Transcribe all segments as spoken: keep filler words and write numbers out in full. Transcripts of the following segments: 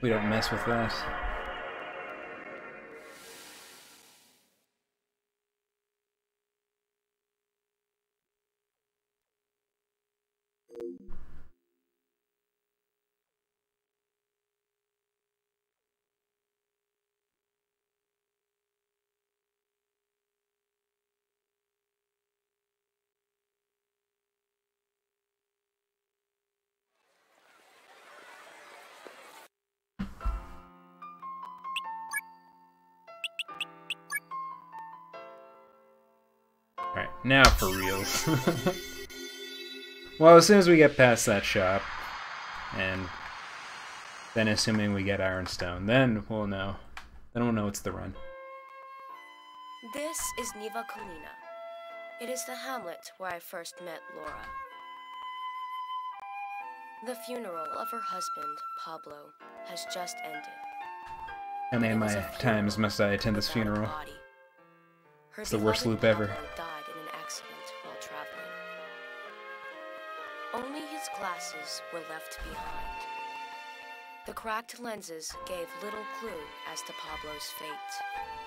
We don't mess with that. Alright, now for reals. Well, as soon as we get past that shop, and then assuming we get Ironstone, then we'll know. Then we'll know it's the run. This is Niva Colina. It is the hamlet where I first met Laura. The funeral of her husband, Pablo, has just ended. How many of my times must I attend this funeral? It's the worst loop ever. Died in an accident while traveling. Only his glasses were left behind. The cracked lenses gave little clue as to Pablo's fate.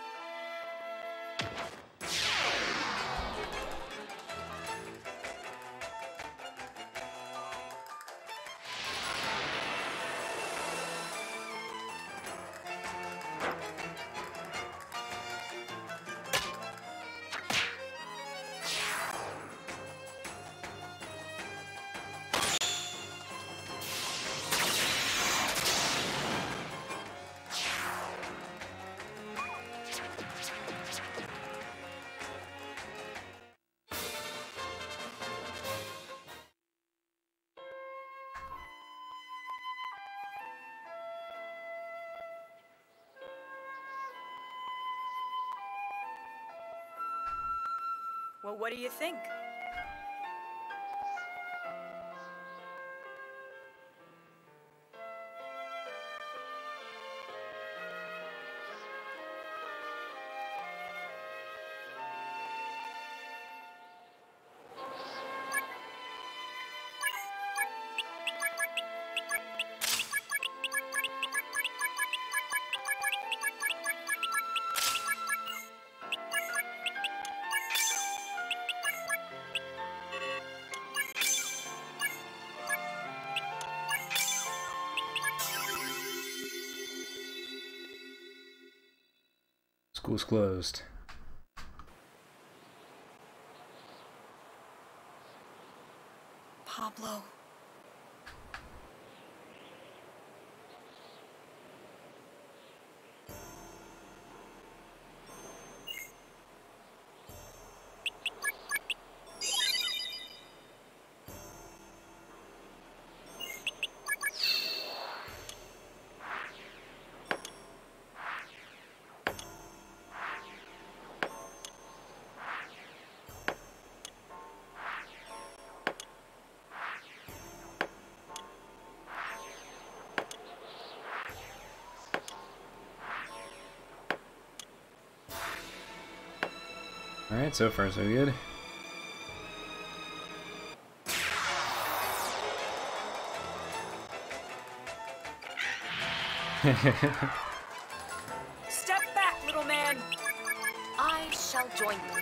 Well, what do you think? School's closed. Pablo. Alright, so far so good. Step back, little man! I shall join you.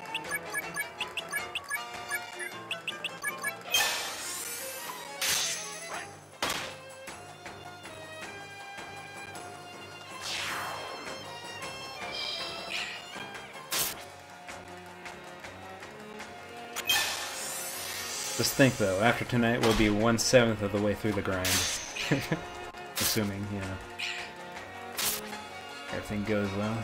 Just think though, after tonight we'll be one seventh of the way through the grind. Assuming, you know, everything goes well.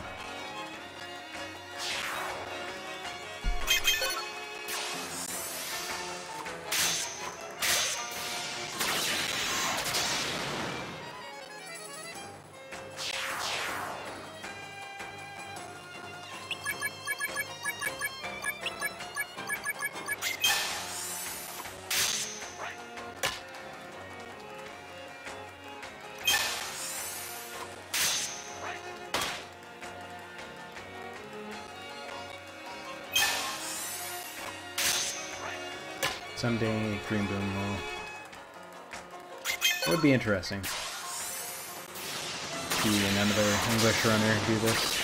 Someday Green Boom will... would be interesting. see another English runner do this.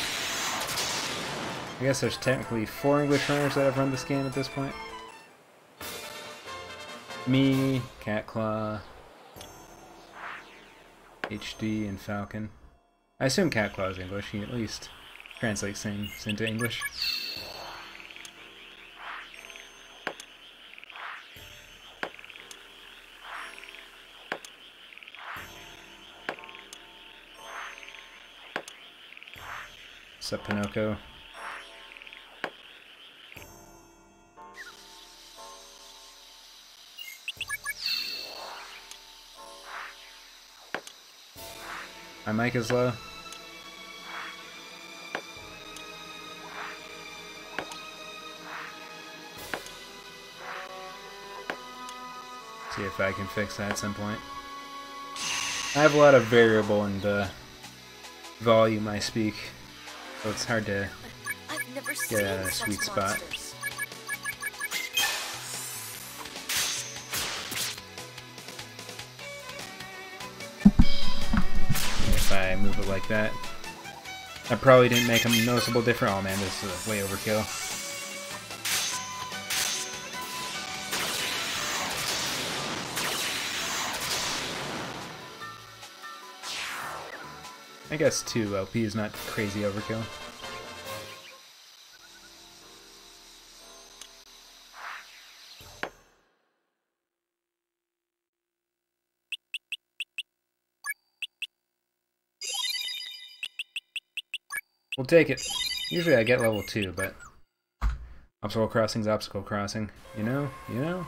I guess there's technically four English runners that have run this game at this point. Me, Catclaw, H D, and Falcon. I assume Catclaw is English. He at least translates things into English. What's up, Pinocchio? My mic is low. See if I can fix that at some point. I have a lot of variable in the volume I speak, so it's hard to I've never get seen at a such sweet spot. monsters. If I move it like that. I probably didn't make a noticeable difference. Oh man, this is way overkill. I guess two L P is not crazy overkill. We'll take it. Usually I get level two, but obstacle crossing's obstacle crossing. You know? You know?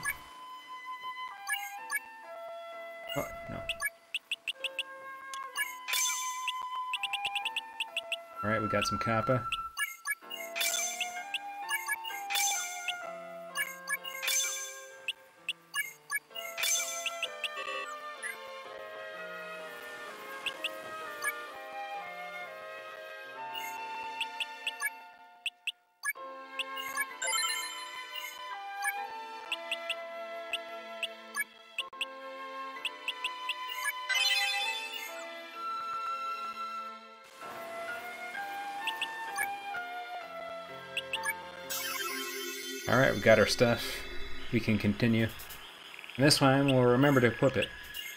Oh, no. Alright, we got some Kappa. Alright, we got our stuff. We can continue. And this time we'll remember to equip it.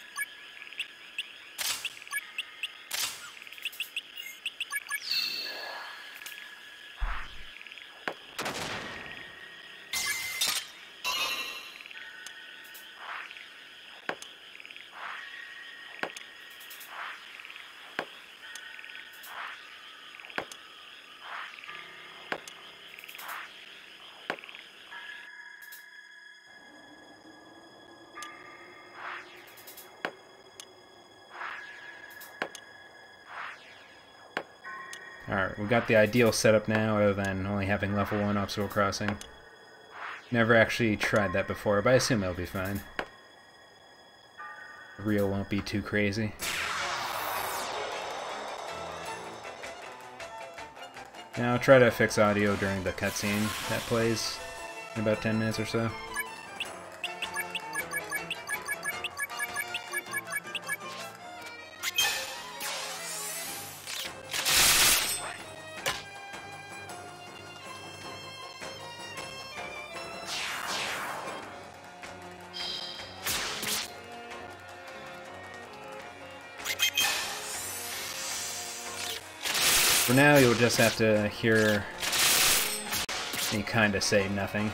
Alright, we got the ideal setup now, other than only having level one obstacle crossing. Never actually tried that before, but I assume it'll be fine. The reel won't be too crazy. Now I'll try to fix audio during the cutscene that plays in about ten minutes or so. For now, you'll just have to hear me kinda say nothing.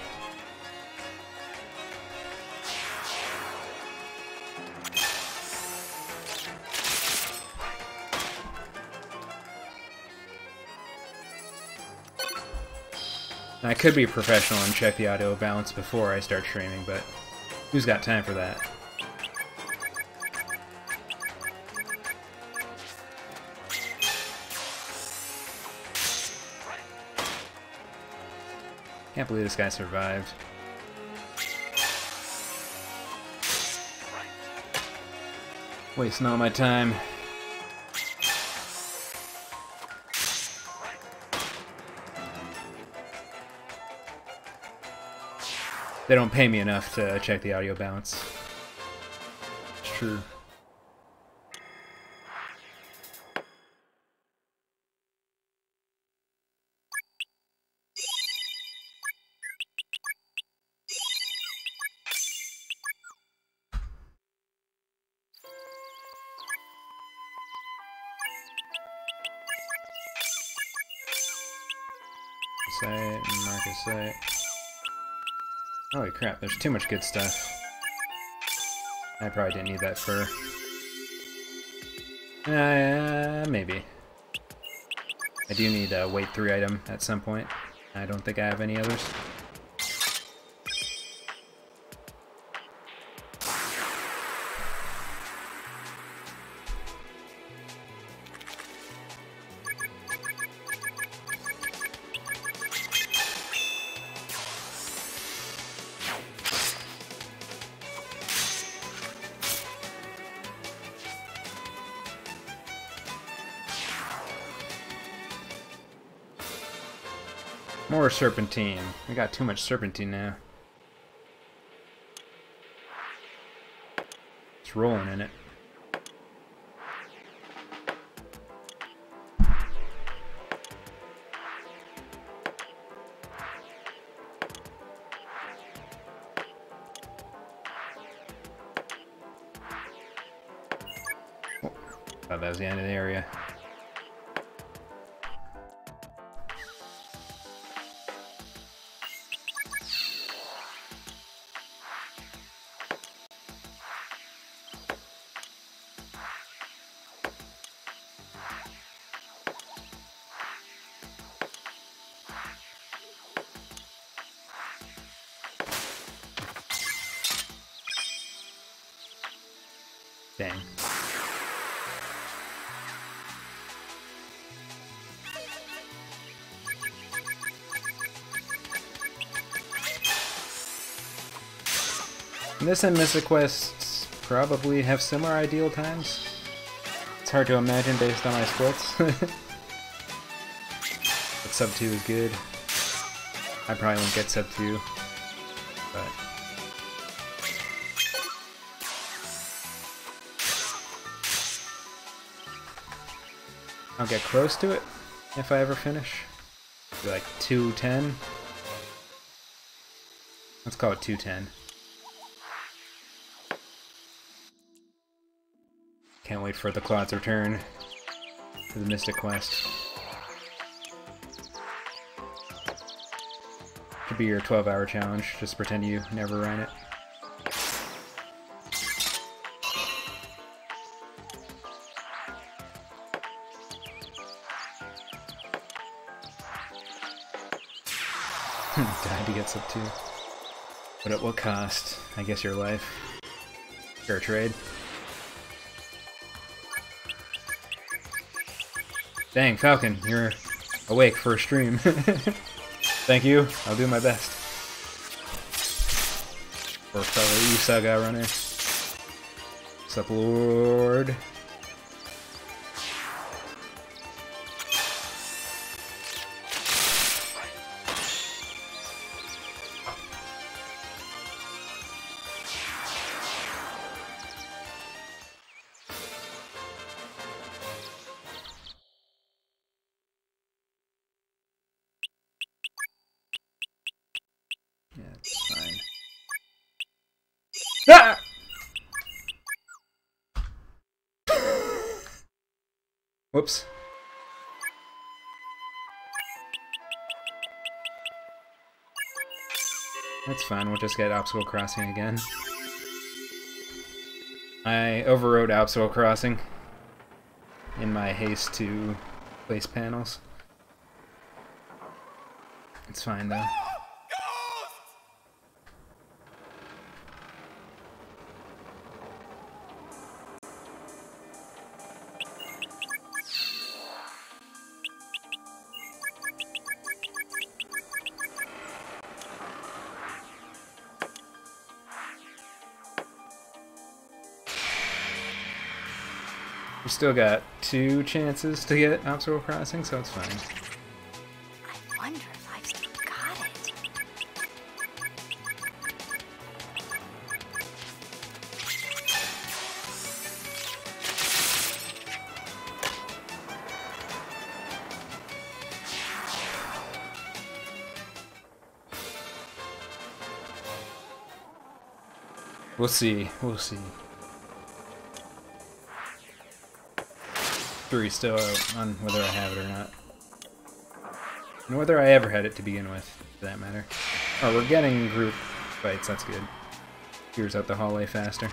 I could be professional and check the audio balance before I start streaming, but who's got time for that? Can't believe this guy survived. Wasting all my time. They don't pay me enough to check the audio balance. It's true. Marcasite and Marcasite. Holy crap, there's too much good stuff. I probably didn't need that fur. Uh, maybe. I do need a weight three item at some point. I don't think I have any others. More serpentine. We got too much serpentine now. It's rolling in it. Oh, thought that was the end of the area. Dang. This and Mystic Quests probably have similar ideal times. It's hard to imagine based on my splits. But sub two is good. I probably won't get sub two, but I'll get close to it if I ever finish. Be like two ten. Let's call it two ten. Can't wait for the Clod's return to the Mystic Quest. Could be your twelve hour challenge. Just pretend you never ran it. Died to get sub two. But at what cost? I guess your life. Fair trade. Dang, Falcon, you're awake for a stream. Thank you, I'll do my best. Or fellow Usaga runner. What's up, Lord? Yeah, it's fine. Ah! Whoops. That's fine, we'll just get Obstacle Crossing again. I overrode Obstacle Crossing in my haste to place panels. It's fine though. We still got two chances to get Obstacle Crossing, so it's fine. I wonder if I've still got it. We'll see, we'll see. Three still out on whether I have it or not. Nor whether I ever had it to begin with, for that matter. Oh, we're getting group fights, that's good. Clears out the hallway faster.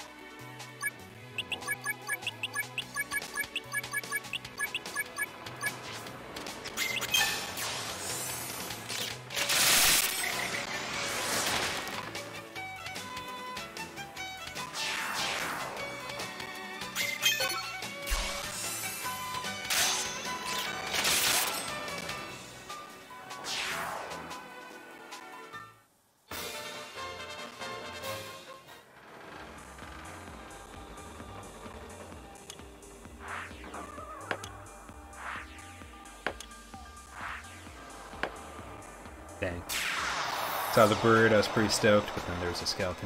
Dang. Saw the bird, I was pretty stoked, but then there was a skeleton.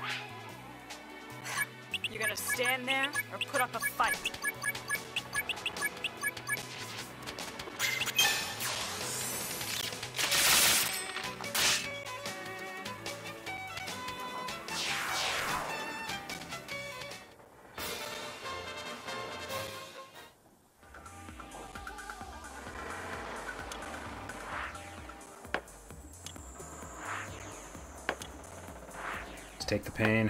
You gonna stand there or put up a fight? Just take the pain.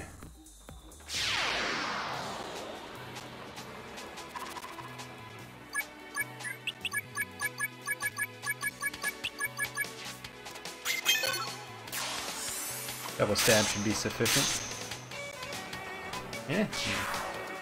Double stab should be sufficient. Yeah. yeah.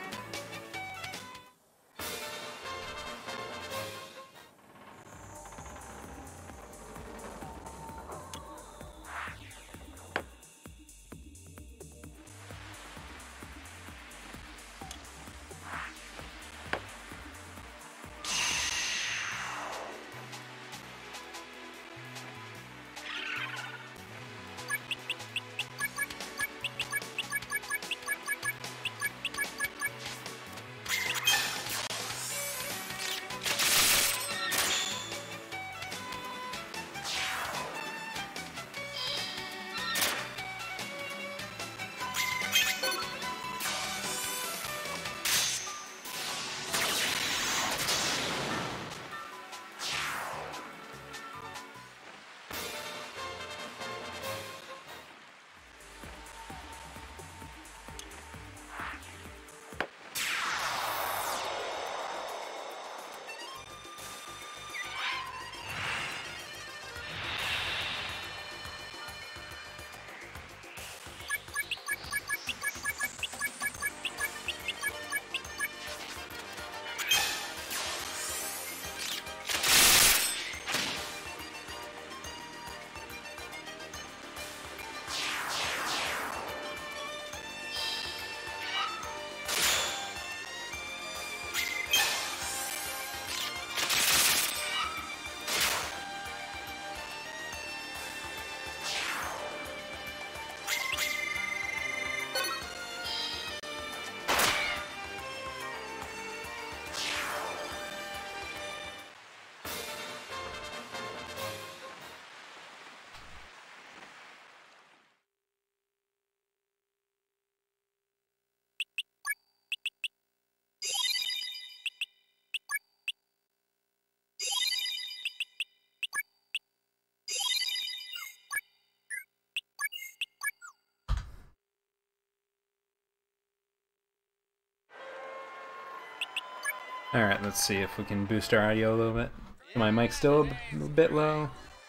Alright, let's see if we can boost our audio a little bit. My mic's still a bit low.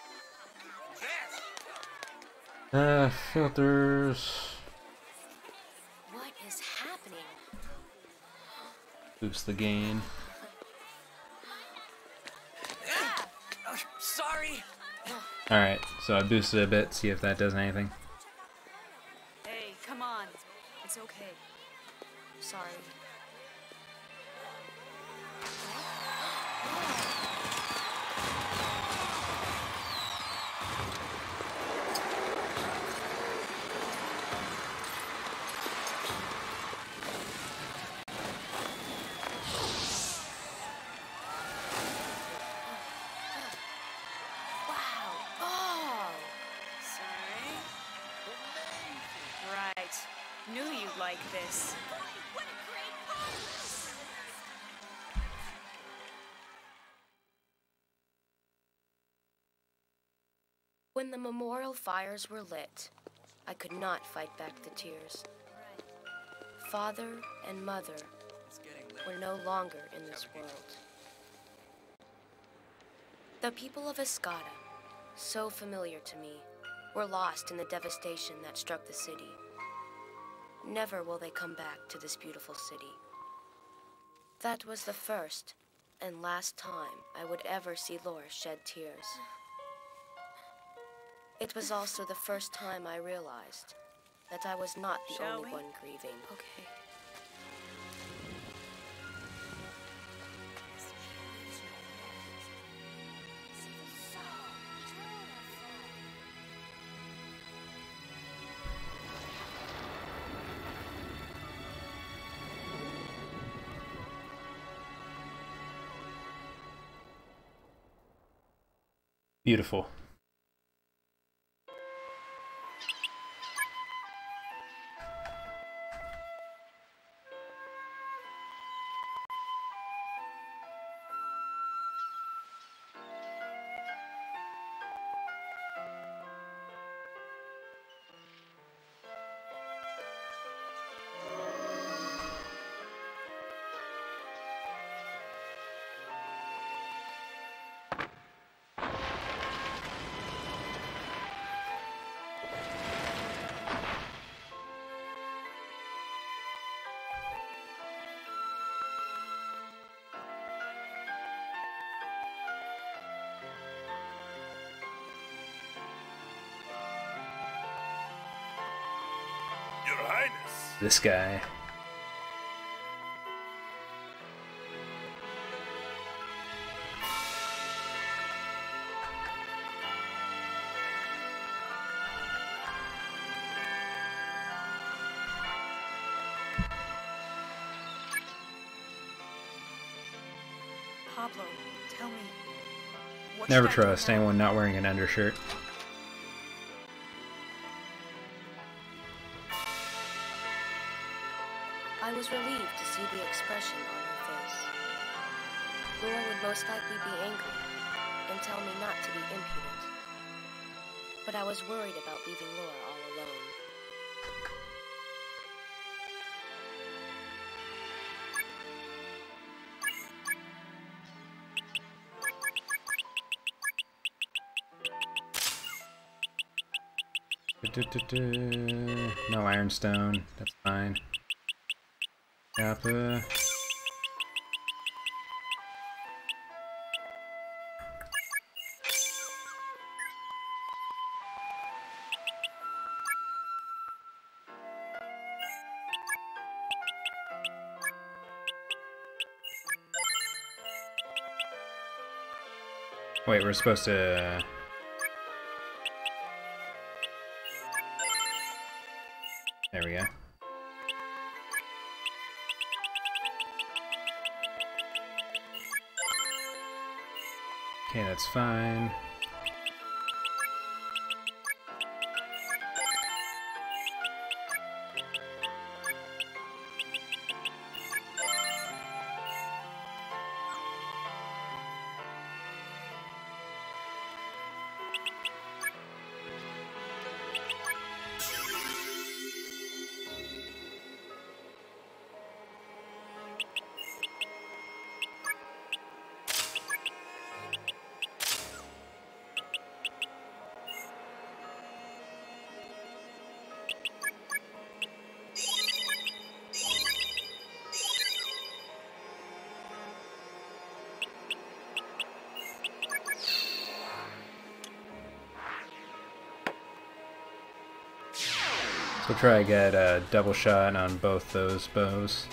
Uh, filters. What is happening? Boost the gain. Oh, sorry. Alright, so I boosted it a bit, see if that does anything. Hey, come on. It's okay. Sorry. Wow. Oh. Sorry. Right. Knew you'd like this. the memorial fires were lit, I could not fight back the tears. Father and mother were no longer in this world. The people of Escada, so familiar to me, were lost in the devastation that struck the city. Never will they come back to this beautiful city. That was the first and last time I would ever see Laura shed tears. It was also the first time I realized that I was not the Shall only we? one grieving. Okay. Beautiful. Your Highness. This guy. Pablo, tell me. What Never should I do trust now? anyone not wearing an undershirt. I was relieved to see the expression on her face. Laura would most likely be angry and tell me not to be impudent. But I was worried about leaving Laura all alone. Du-du-du-du. No ironstone. That's fine. Kappa. Wait, we're supposed to... There we go. Okay, that's fine. So try to get a double shot on both those bows.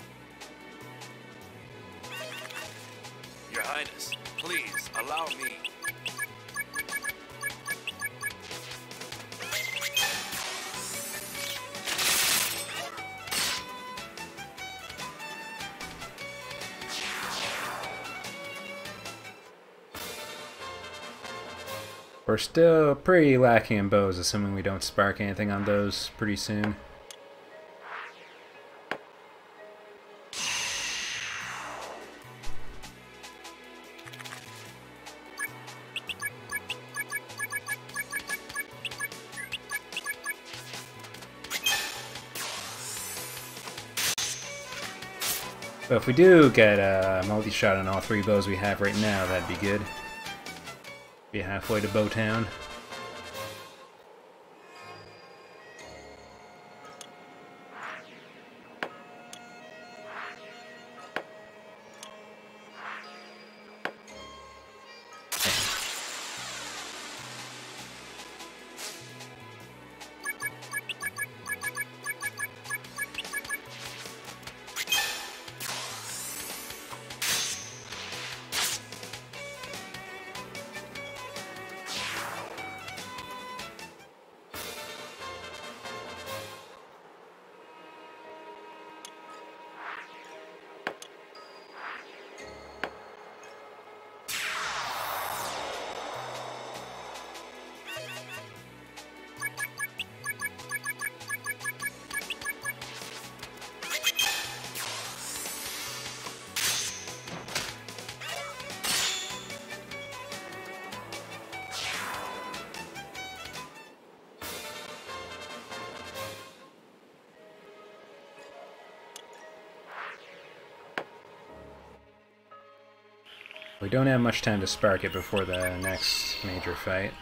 Your Highness, please allow me. We're still pretty lacking in bows, assuming we don't spark anything on those pretty soon. But if we do get a multi-shot on all three bows we have right now, that'd be good. Be halfway to Bowtown. We don't have much time to spark it before the next major fight.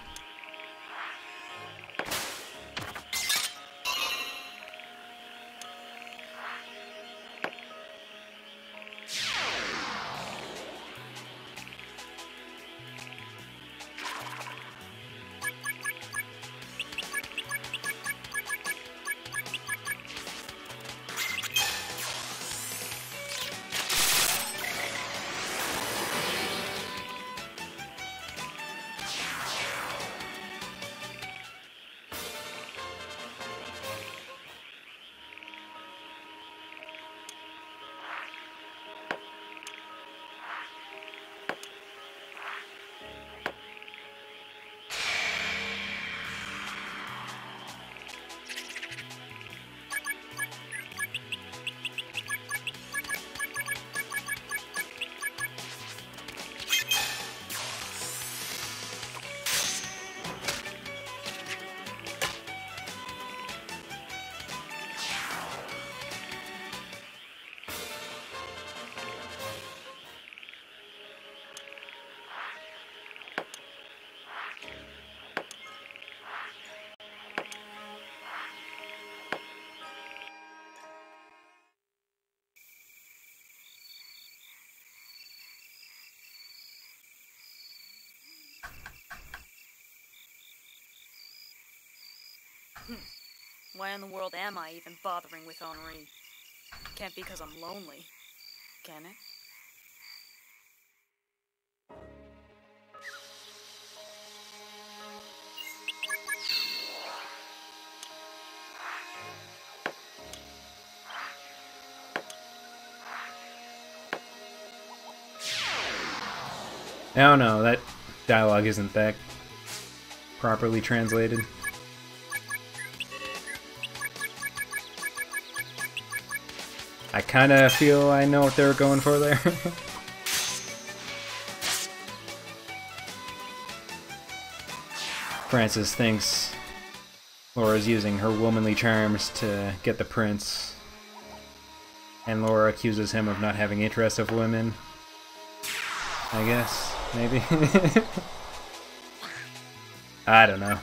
Why in the world am I even bothering with Henri? Can't be because I'm lonely, can it? I don't know, that dialogue isn't that properly translated. I kinda feel I know what they were going for there. Francis thinks Laura's using her womanly charms to get the prince, and Laura accuses him of not having interest of women. I guess, maybe. I don't know.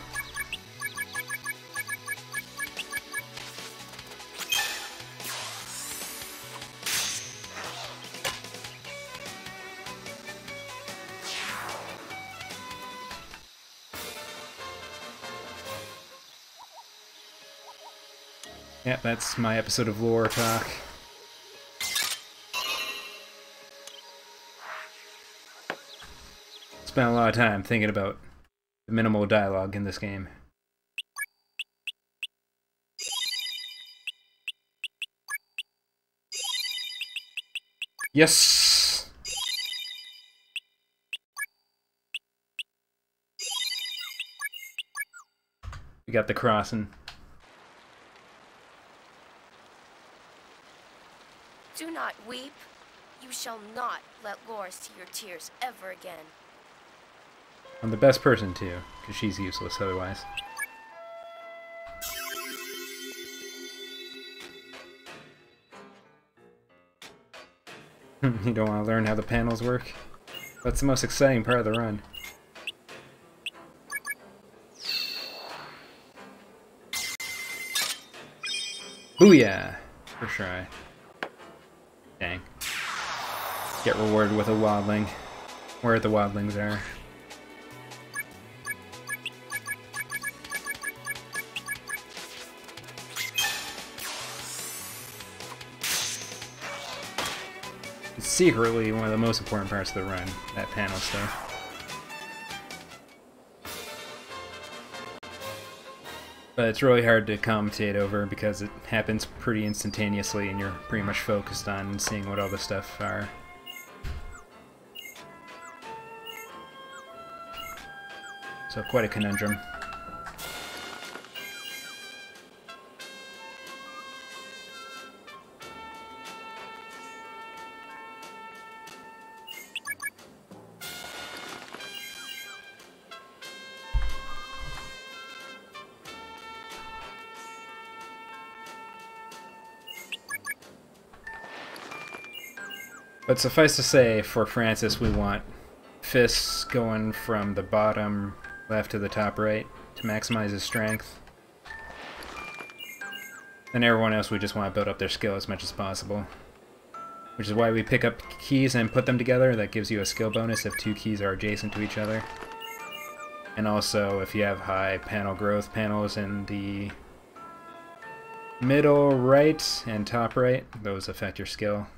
Yeah, that's my episode of Lore Talk. Spent a lot of time thinking about the minimal dialogue in this game. Yes! We got the crossing. Do not weep. You shall not let Laura see your tears ever again. I'm the best person to, because she's useless otherwise. You don't want to learn how the panels work? That's the most exciting part of the run. Booyah! First try. Dang. Get rewarded with a wildling. Where the wildlings are. It's secretly one of the most important parts of the run, that panel stuff. But it's really hard to commentate over because it happens pretty instantaneously and you're pretty much focused on seeing what all the stuff are. So quite a conundrum. But suffice to say, for Francis, we want fists going from the bottom left to the top right to maximize his strength. And everyone else, we just want to build up their skill as much as possible. Which is why we pick up keys and put them together. That gives you a skill bonus if two keys are adjacent to each other. And also, if you have high panel growth panels in the middle right and top right, those affect your skill.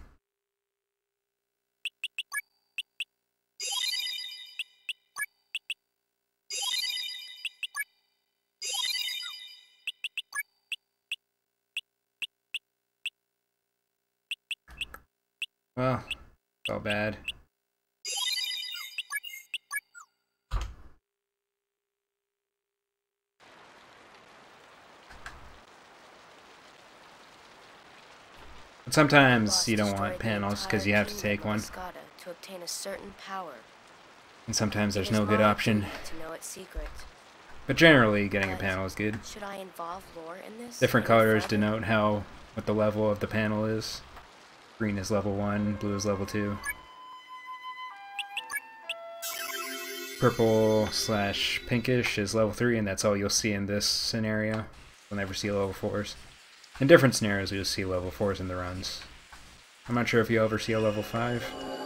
Well, it's all bad. But sometimes you don't want panels because you have to take one. To obtain a certain power. And sometimes there's no good option. To know its secret. But generally, getting a panel is good. Should I involve lore in this? Different colors denote how what the level of the panel is. Green is level one, blue is level two. Purple slash pinkish is level three, and that's all you'll see in this scenario. You'll never see level fours. In different scenarios, you'll see level fours in the runs. I'm not sure if you ever see a level five.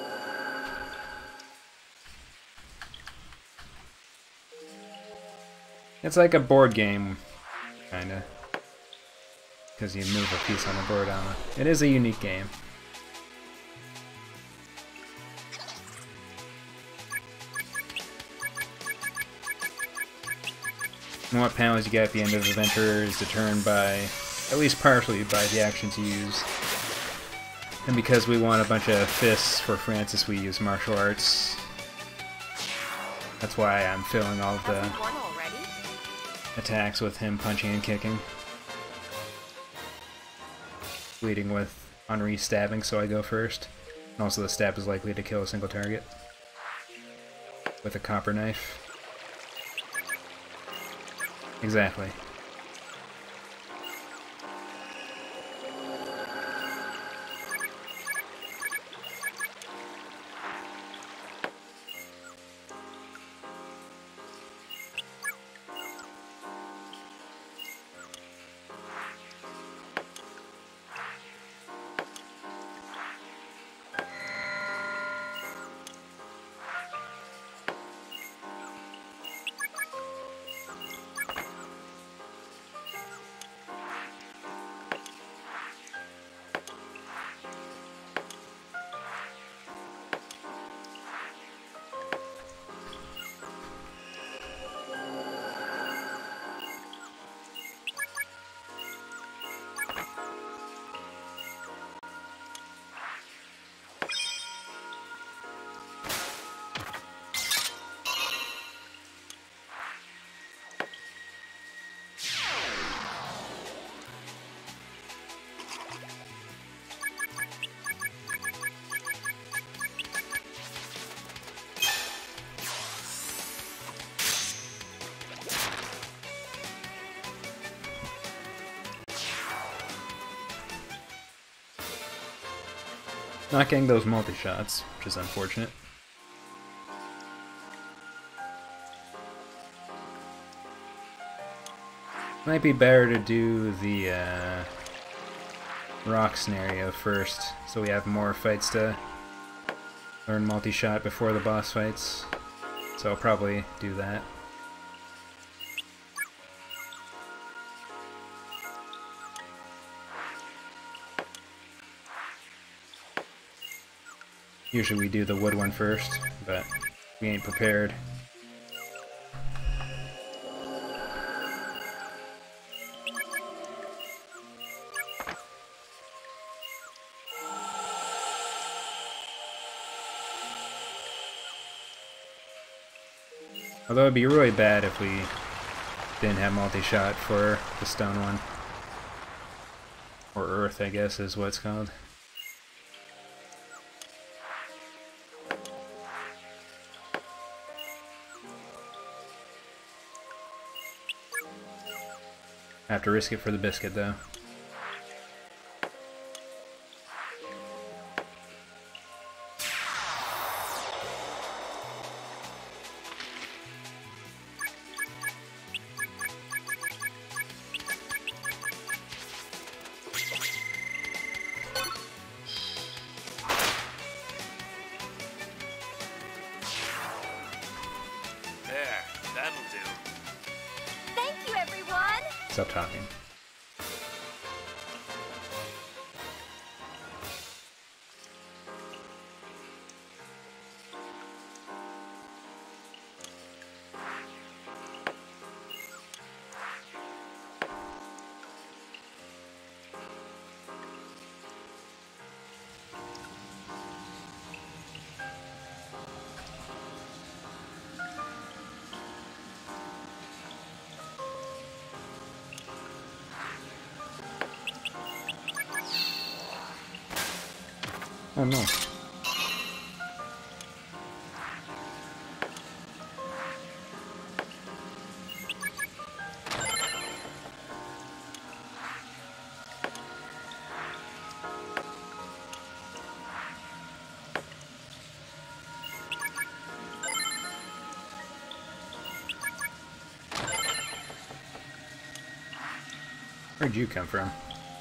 It's like a board game, kinda. Because you move a piece on the board on it. It is a unique game. And what panels you get at the end of the adventure is determined by, at least partially, by the actions you use. And because we want a bunch of fists for Francis, we use martial arts. That's why I'm filling all of the attacks with him punching and kicking. Leading with Henri stabbing, so I go first. And also the stab is likely to kill a single target. With a copper knife. Exactly. Not getting those multi-shots, which is unfortunate. Might be better to do the uh, rock scenario first, so we have more fights to learn multi-shot before the boss fights. So I'll probably do that. Usually we do the wood one first, but we ain't prepared. Although it'd be really bad if we didn't have multi-shot for the stone one. Or earth, I guess is what it's called. I have to risk it for the biscuit, though. There, that'll do. Thank you, everyone! Stop talking. Oh no. Where'd you come from?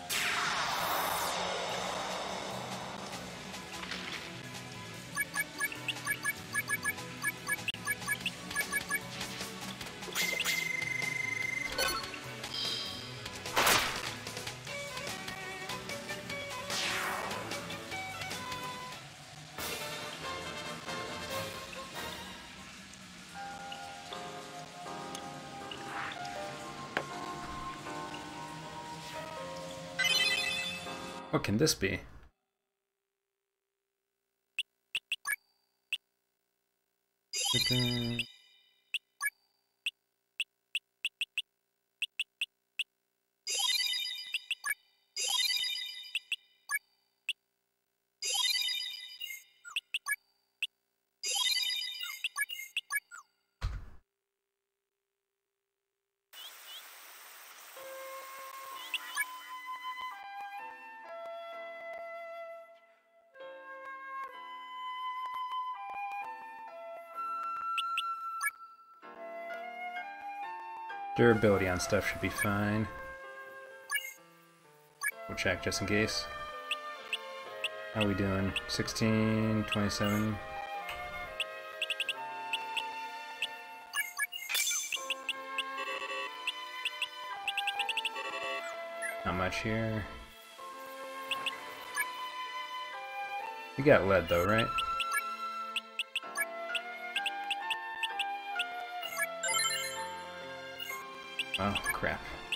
What can this be? Durability on stuff should be fine. We'll check just in case. How are we doing? sixteen, twenty-seven. Not much here. We got lead though, right? Oh, crap.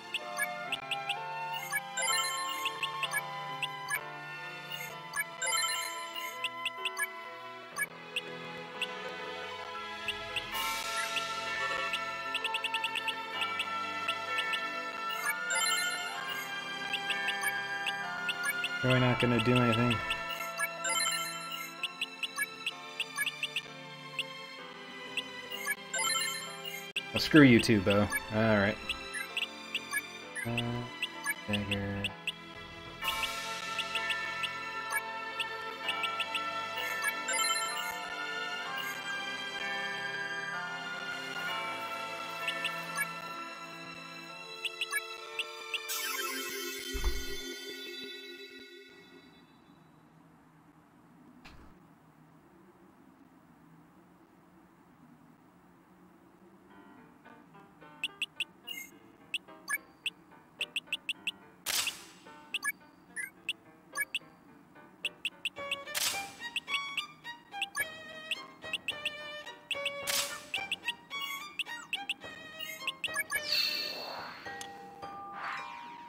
Really not gonna do anything. Well, screw you too, Bo. Alright. Uh, dagger.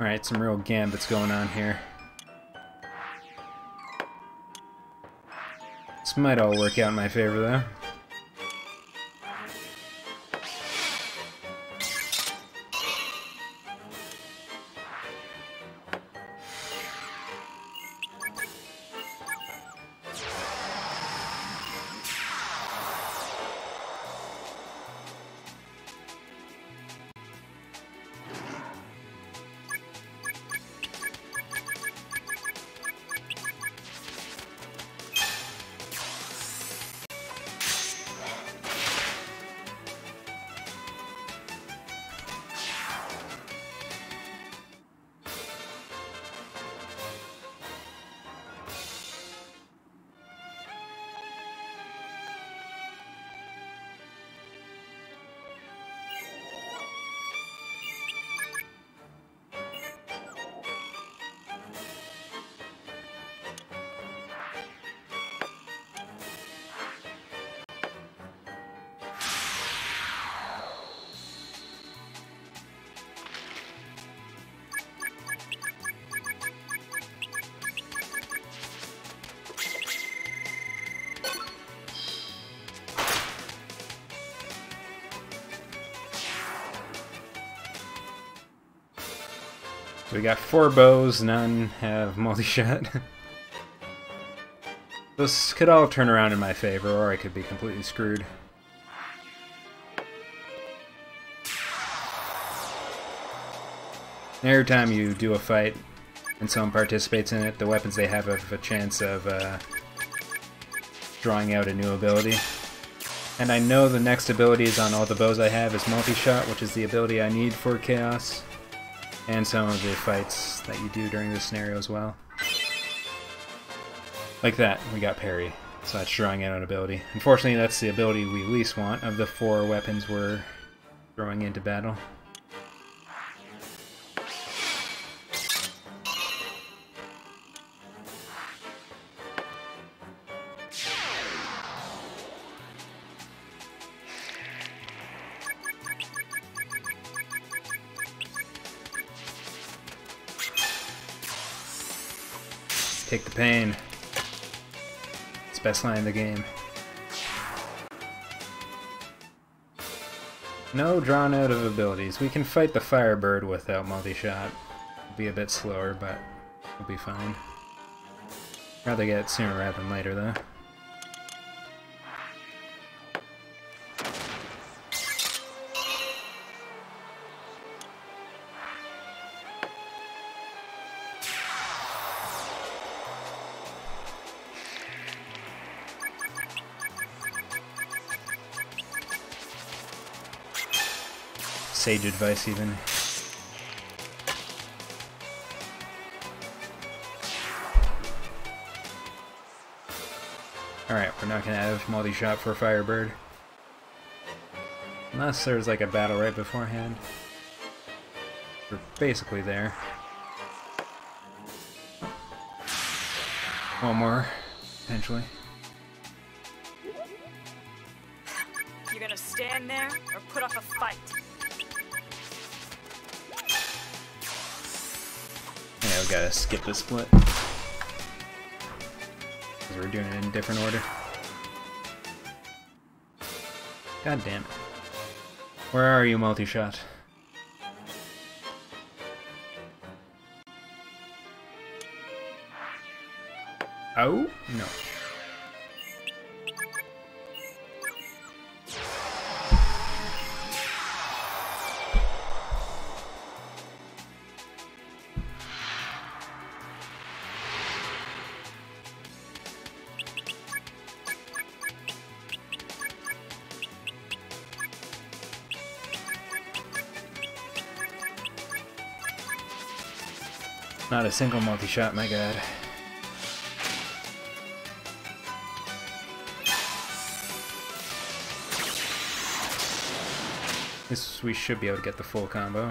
Alright, some real gambits going on here. This might all work out in my favor, though. So we got four bows, none have multi-shot. This could all turn around in my favor, or I could be completely screwed. Every time you do a fight and someone participates in it, the weapons they have have a chance of uh, drawing out a new ability. And I know the next abilities on all the bows I have is multi-shot, which is the ability I need for Chaos. And some of the fights that you do during this scenario as well. Like that, we got parry. So that's drawing out an ability. Unfortunately, that's the ability we least want of the four weapons we're throwing into battle. Take the pain. It's best line in the game. No drawn out of abilities. We can fight the Firebird without multi-shot. It'll be a bit slower, but we'll be fine. Rather get it sooner rather than later, though. Sage advice, even. Alright, we're not gonna have multi-shot for Firebird. Unless there's like a battle right beforehand. We're basically there. One more, potentially. You're gonna stand there or put up a fight? Yeah, we gotta skip the split. Because we're doing it in different order. God damn it. Where are you, multi-shot? Oh? No. Not a single multi-shot, my god. This, we should be able to get the full combo.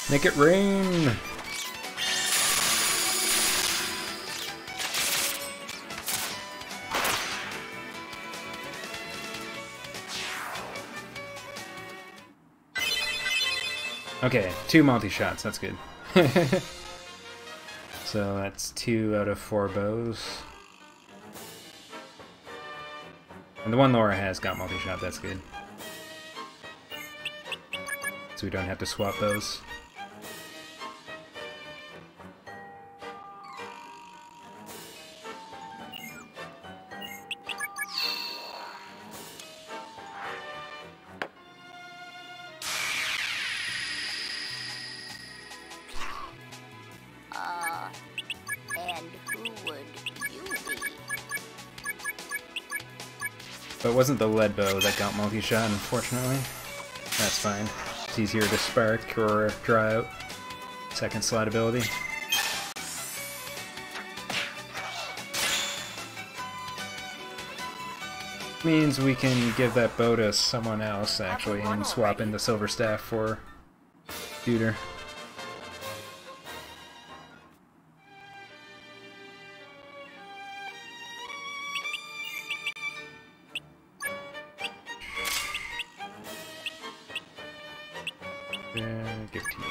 Make it rain! Okay, two multi-shots, that's good. So that's two out of four bows. And the one Laura has got multi-shot, that's good. So we don't have to swap those. Uh, and who would you be? But it wasn't the lead bow that got multi-shot, unfortunately. That's fine. It's easier to spark or draw out. Second slot ability. Means we can give that bow to someone else, actually, and swap in the silver staff for Duder. Yeah, give it to you.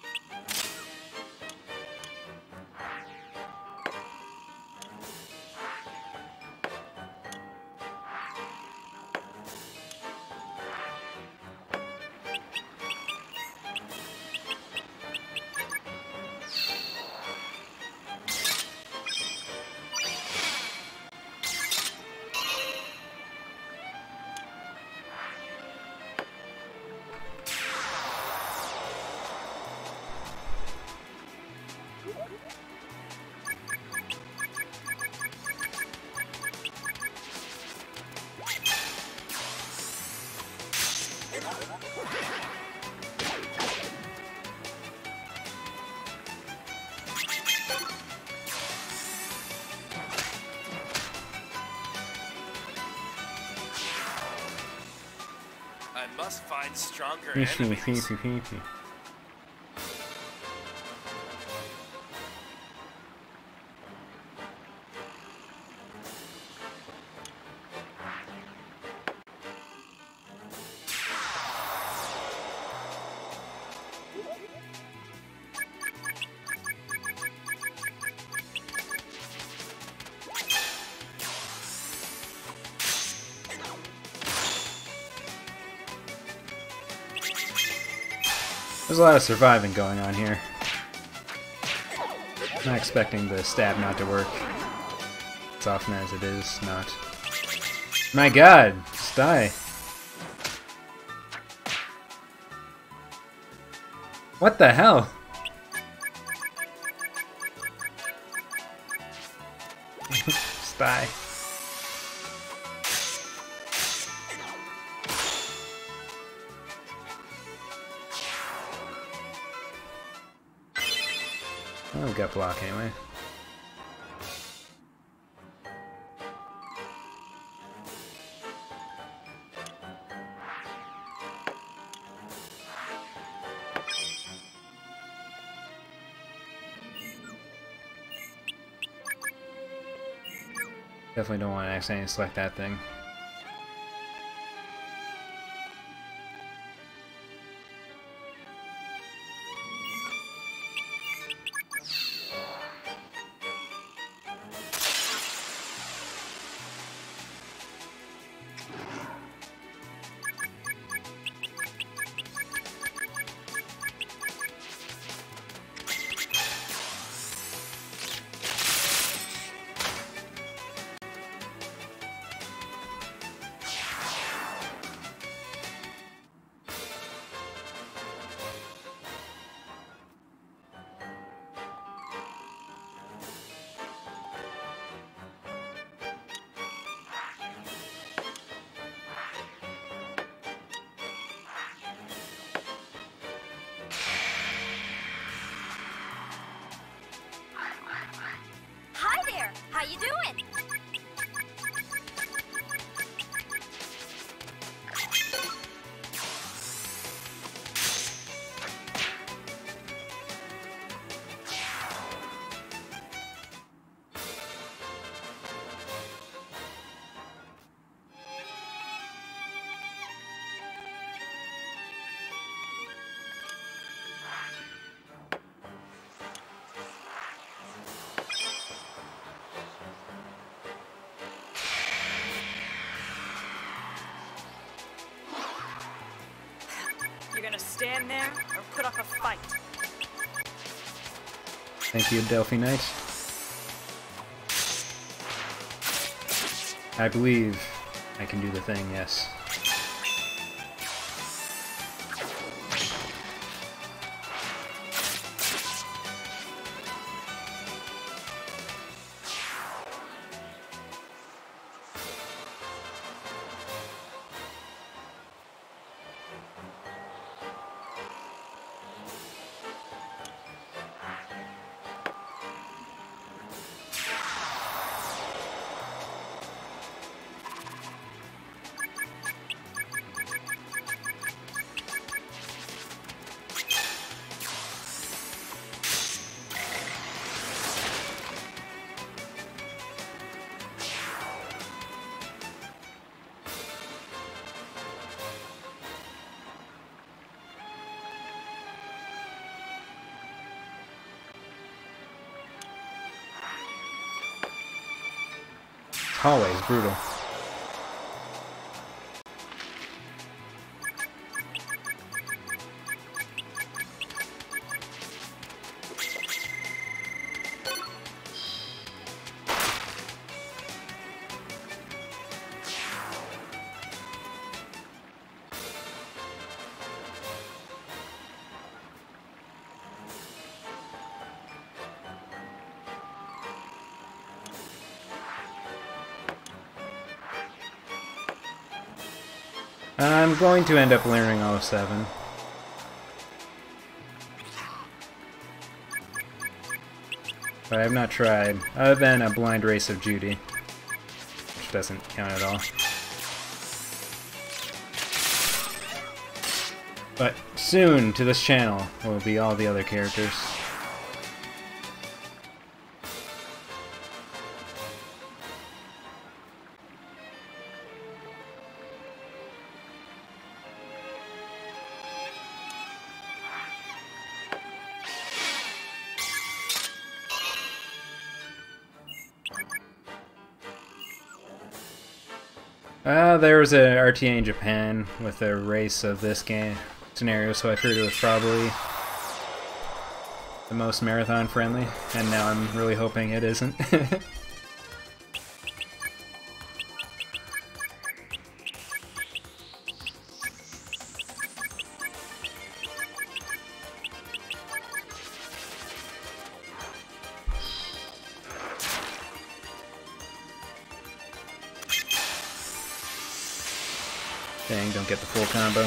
I must find stronger enemies. There's a lot of surviving going on here. Not expecting the stab not to work. As often as it is not. My god! Just die. What the hell? Just die. Oh, we got block anyway. Definitely don't want to accidentally select that thing. stand there or put up a fight. Thank you, Delphi Knight. I believe I can do the thing, yes. Hallway is brutal. I'm going to end up learning all seven. But I have not tried, other than a blind race of Judy, which doesn't count at all. But soon to this channel will be all the other characters. Uh, there was a R T A in Japan with a race of this game scenario, so I figured it was probably the most marathon friendly, and now I'm really hoping it isn't. Dang, don't get the full combo.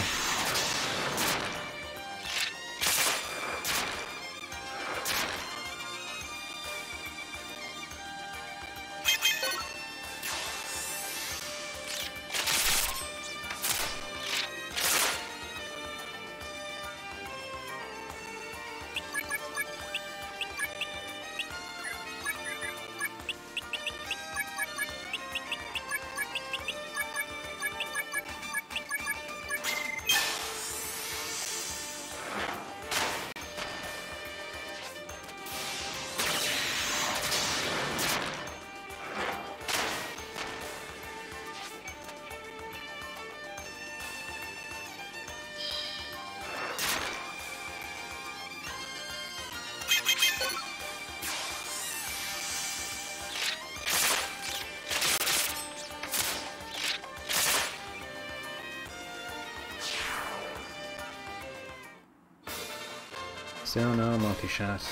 Still no multi-shot.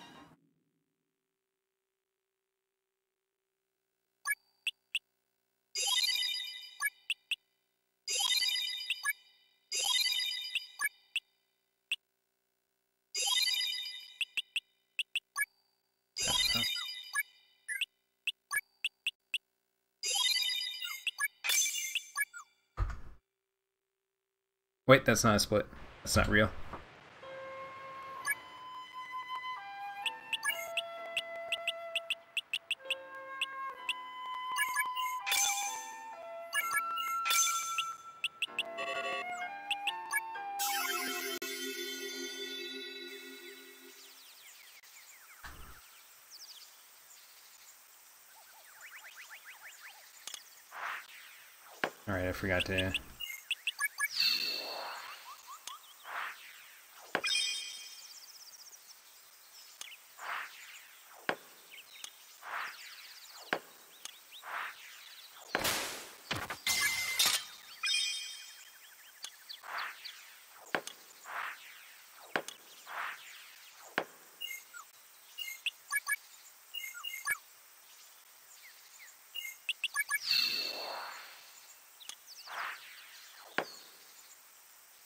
Wait, that's not a split. That's not real. Alright, I forgot to...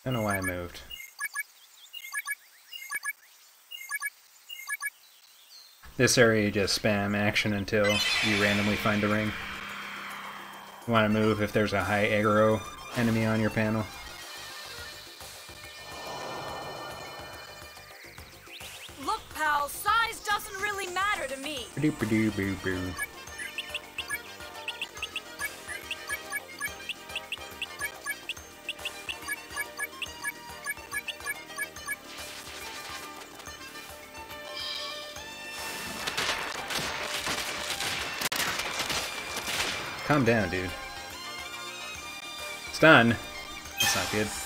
I don't know why I moved. This area, you just spam action until you randomly find a ring. You want to move if there's a high aggro enemy on your panel. Look, pal, size doesn't really matter to me. Ba-doop-ba-doo-boo-boo. Calm down, dude. Stun. That's not good.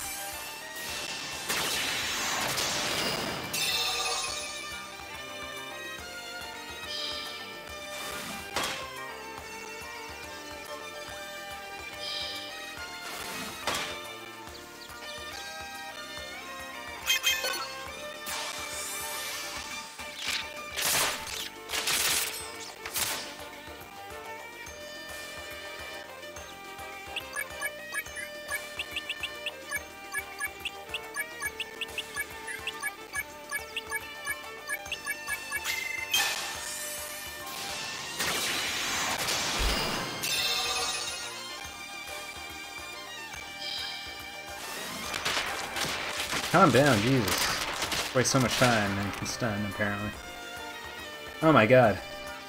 Calm down, Jesus. Waste so much time and can stun, apparently. Oh my god.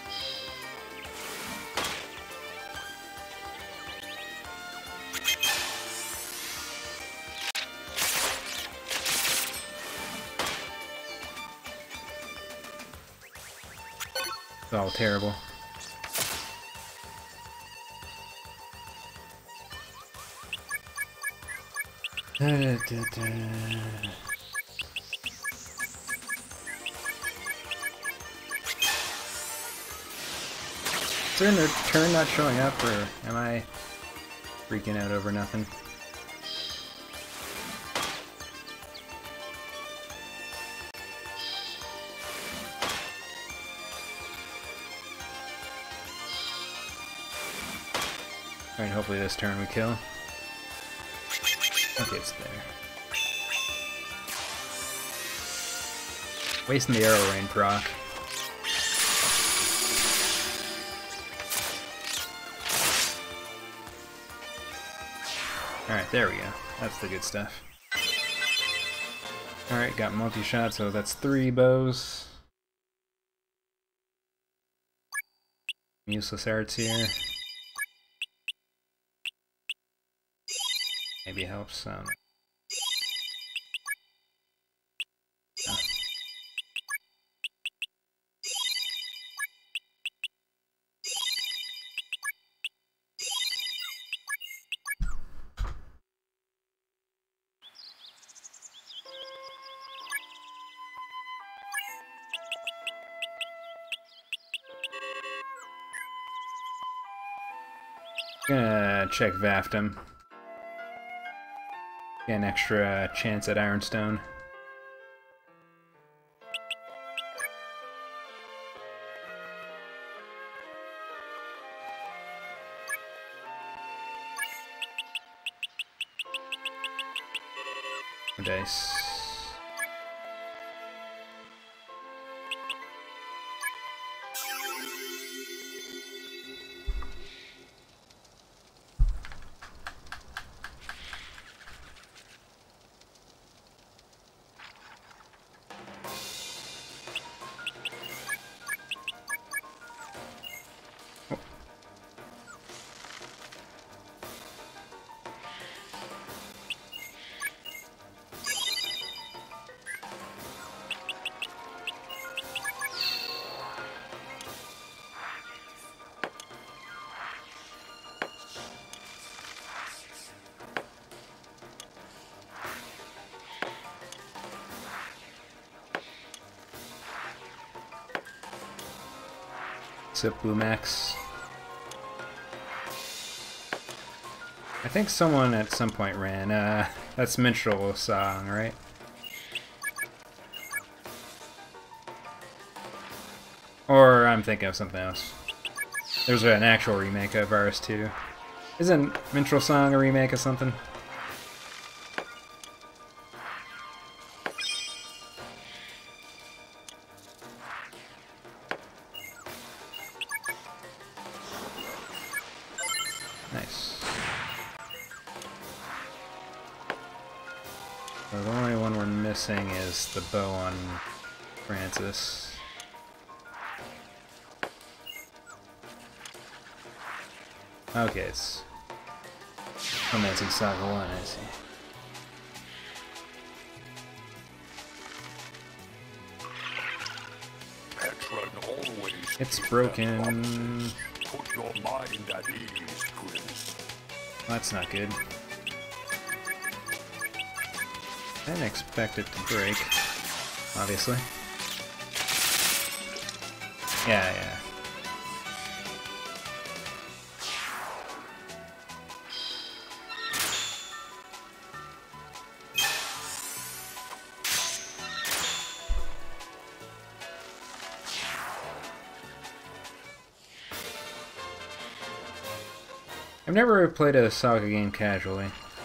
It's all terrible. Da, da, da. Is there a turn not showing up, or am I freaking out over nothing? Alright, hopefully this turn we kill. Okay, it's there. Wasting the arrow rain proc. Alright, there we go. That's the good stuff. Alright, got multi-shot, so that's three bows. Useless arts here. Maybe helps. Um, no. Gonna check Vaftum. Get an extra chance at Ironstone. Dice. Sip Bluemax. I think someone at some point ran, uh, that's Minstrel Song, right? Or I'm thinking of something else. There's an actual remake of R S two. Isn't Minstrel Song a remake of something? So the only one we're missing is the bow on Francis. Okay, it's Romancing Saga one, I see. Petron always It's keep broken. them up. Put your mind at ease, Chris. That's not good. I didn't expect it to break, obviously. Yeah, yeah. I've never played a Saga game casually.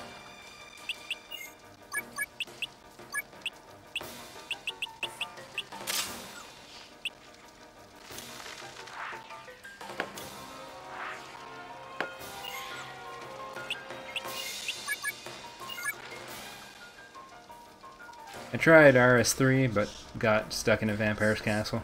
I tried R S three, but got stuck in a vampire's castle.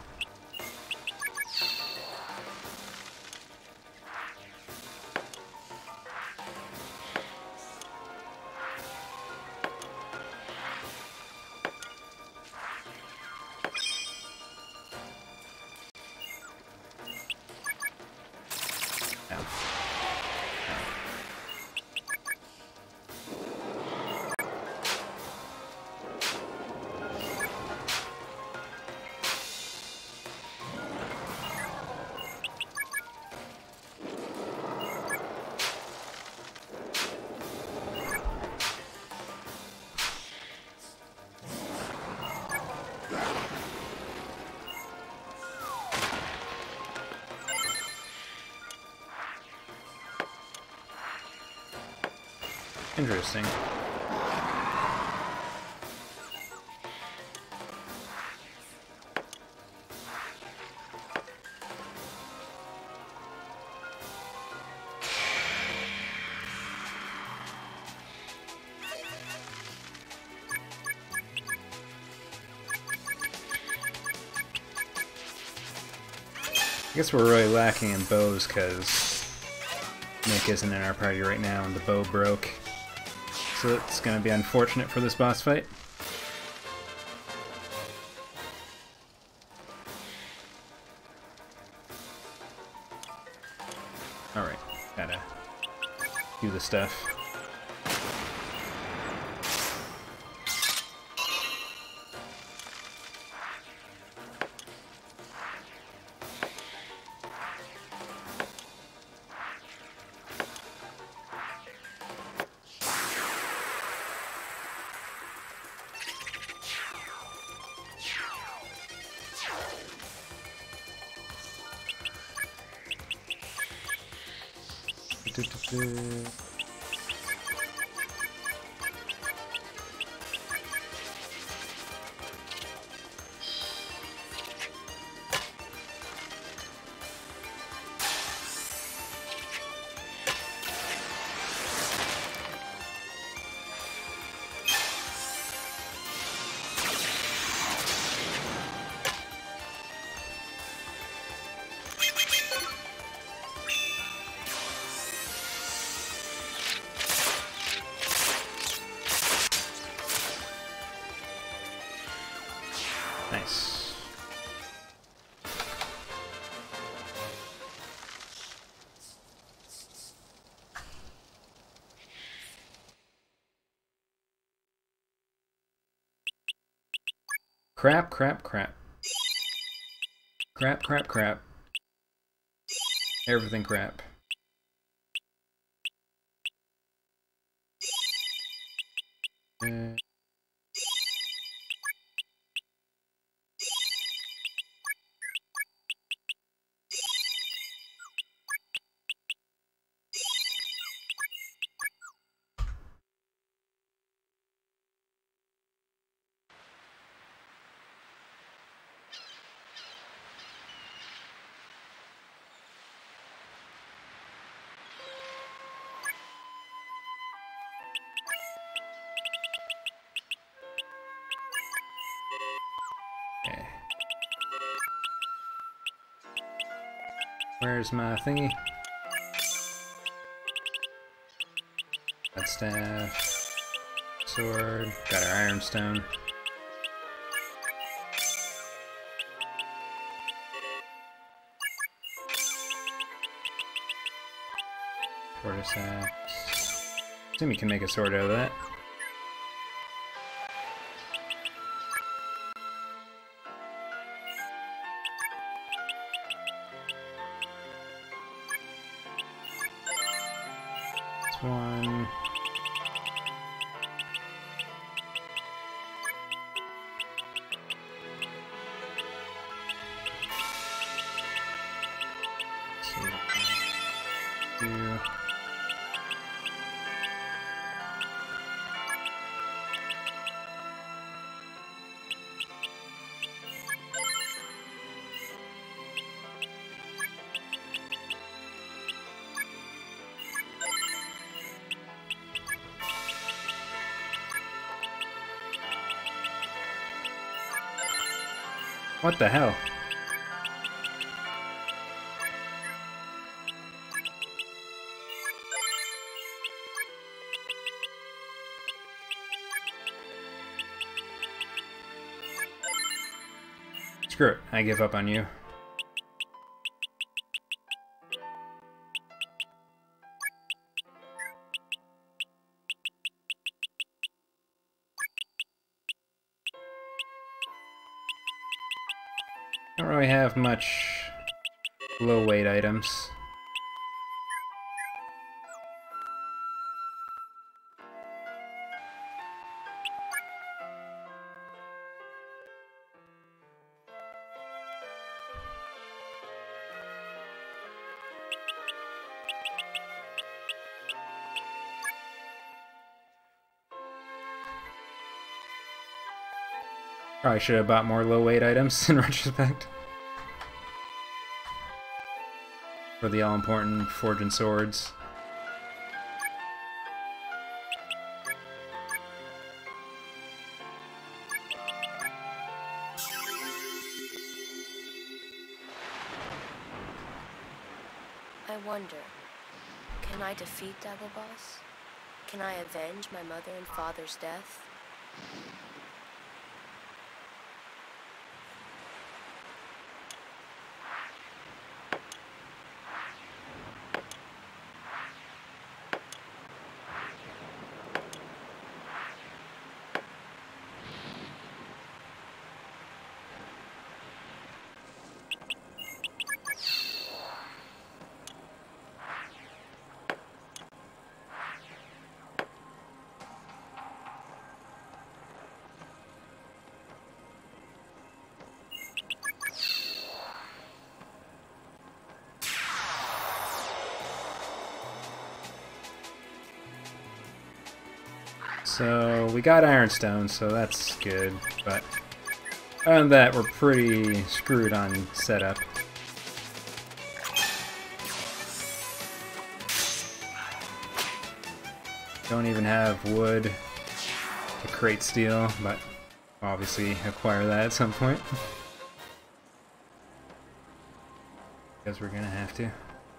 Interesting. I guess we're really lacking in bows because Nick isn't in our party right now and the bow broke. So it's going to be unfortunate for this boss fight. Alright, gotta do the stuff. Nice. Crap, crap, crap. Crap, crap, crap. Everything crap. Uh... Okay. Where's my thingy? That staff. Sword. Got our ironstone. Cordyceps. Assume you can make a sword out of that. This one. Two. What the hell? Screw it, I give up on you. Don't really have much low weight items. Probably should have bought more low weight items in retrospect. For the all important forging swords. I wonder, can I defeat Dagobas? Can I avenge my mother and father's death? So we got ironstone, so that's good, but other than that, we're pretty screwed on setup. Don't even have wood to crate steel, but obviously acquire that at some point. Because we're gonna have to.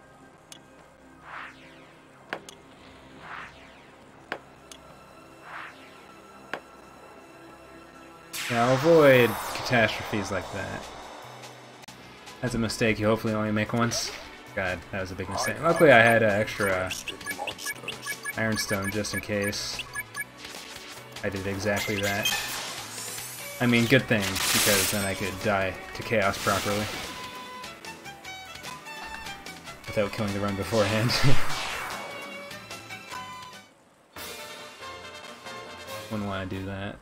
Yeah, I'll avoid catastrophes like that. That's a mistake you hopefully only make once. God, that was a big mistake. Luckily I had uh, extra ironstone just in case. I did exactly that. I mean, good thing, because then I could die to chaos properly. Without killing the run beforehand. Wouldn't want to do that.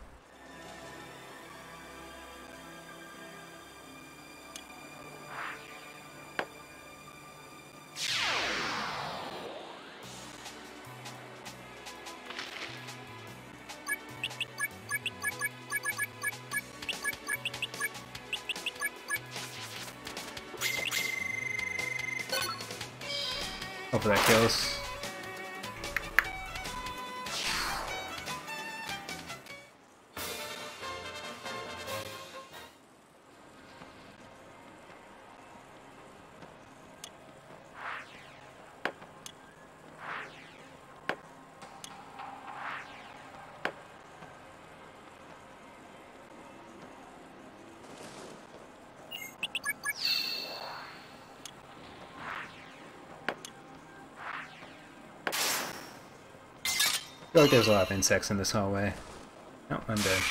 Hopefully that kills. feel like there's a lot of insects in this hallway. Oh, I'm dead.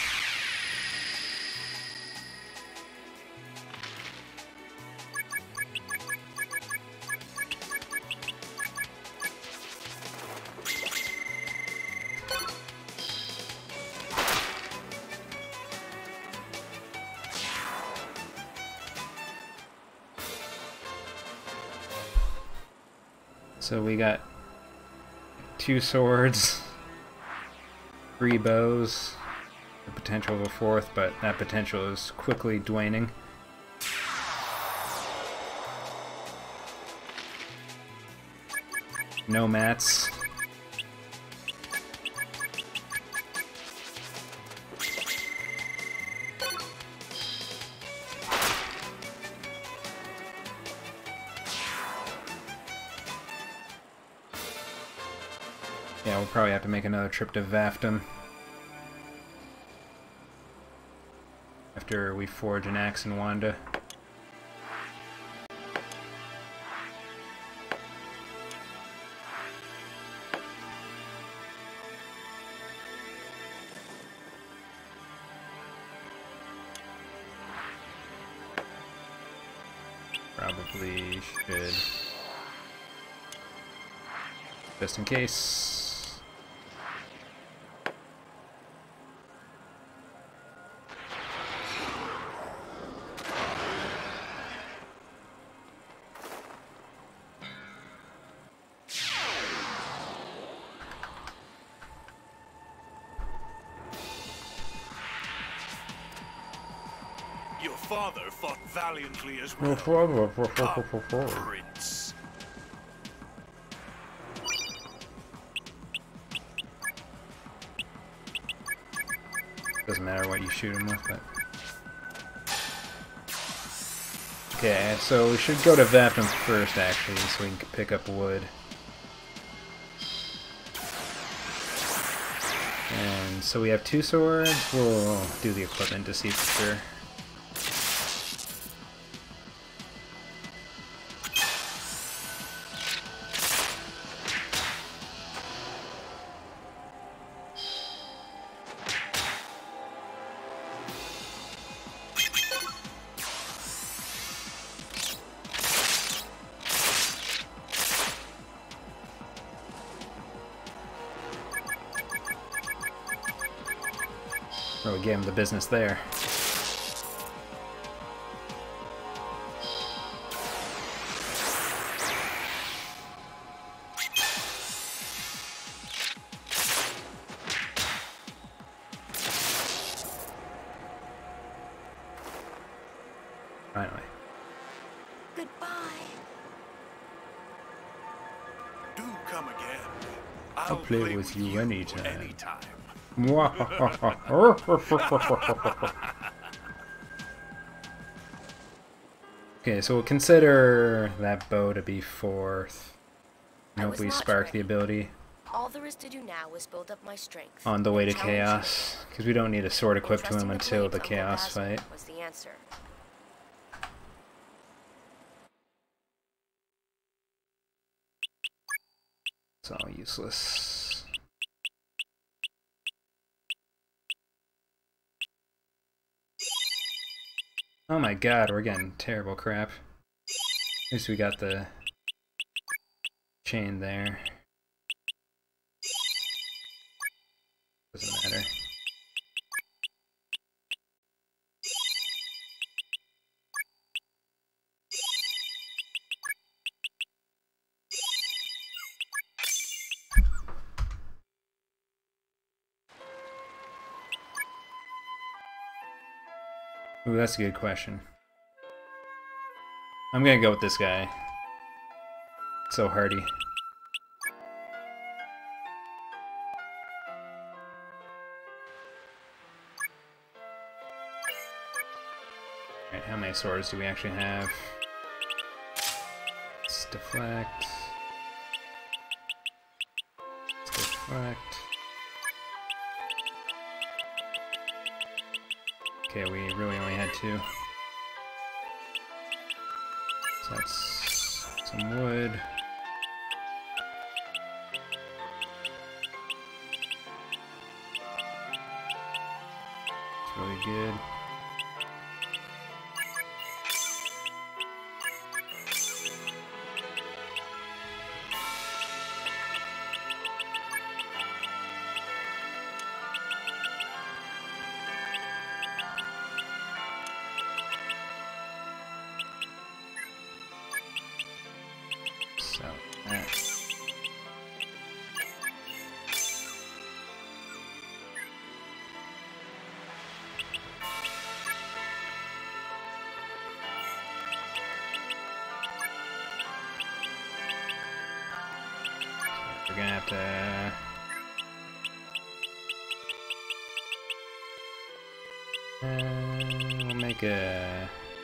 So we got two swords, three bows, the potential of a fourth, but that potential is quickly waning. No mats. Yeah, we'll probably have to make another trip to Vaftum after we forge an axe in Wanda. Probably should, just in case. Your father fought valiantly as well. Come, Prince. Doesn't matter what you shoot him with, but... Okay, so we should go to Vaftum first, actually, so we can pick up wood. And so we have two swords. We'll do the equipment to see for sure. Oh, we gave him the business there. Finally. Goodbye. Do come again. I'll play with you anytime. anytime. Okay, so we'll consider that bow to be fourth. I Hope was we not spark ready. the ability All there is to do now is build up my strength. on the way to Challenge chaos, because we don't need a sword me. equipped to him Entrusting until blade the to Uncle chaos Basil fight. was the answer. It's all useless. Oh my god, we're getting terrible crap. At least we got the chain there. Doesn't matter. Ooh, that's a good question. I'm gonna go with this guy. So hardy. Alright, how many swords do we actually have? Let's deflect. Let's deflect. Okay, we really only had two. So that's some wood. It's really good. So that. We're gonna have to. Uh, we'll make a.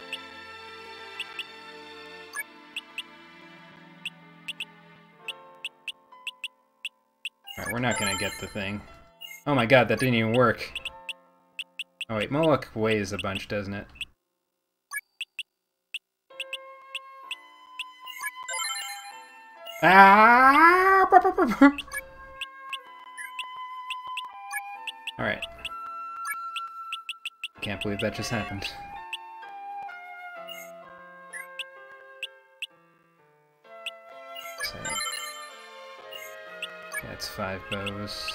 Alright, we're not gonna get the thing. Oh my god, that didn't even work. Oh wait, Moloch weighs a bunch, doesn't it? Ah! Alright. Can't believe that just happened. So, that's five bows.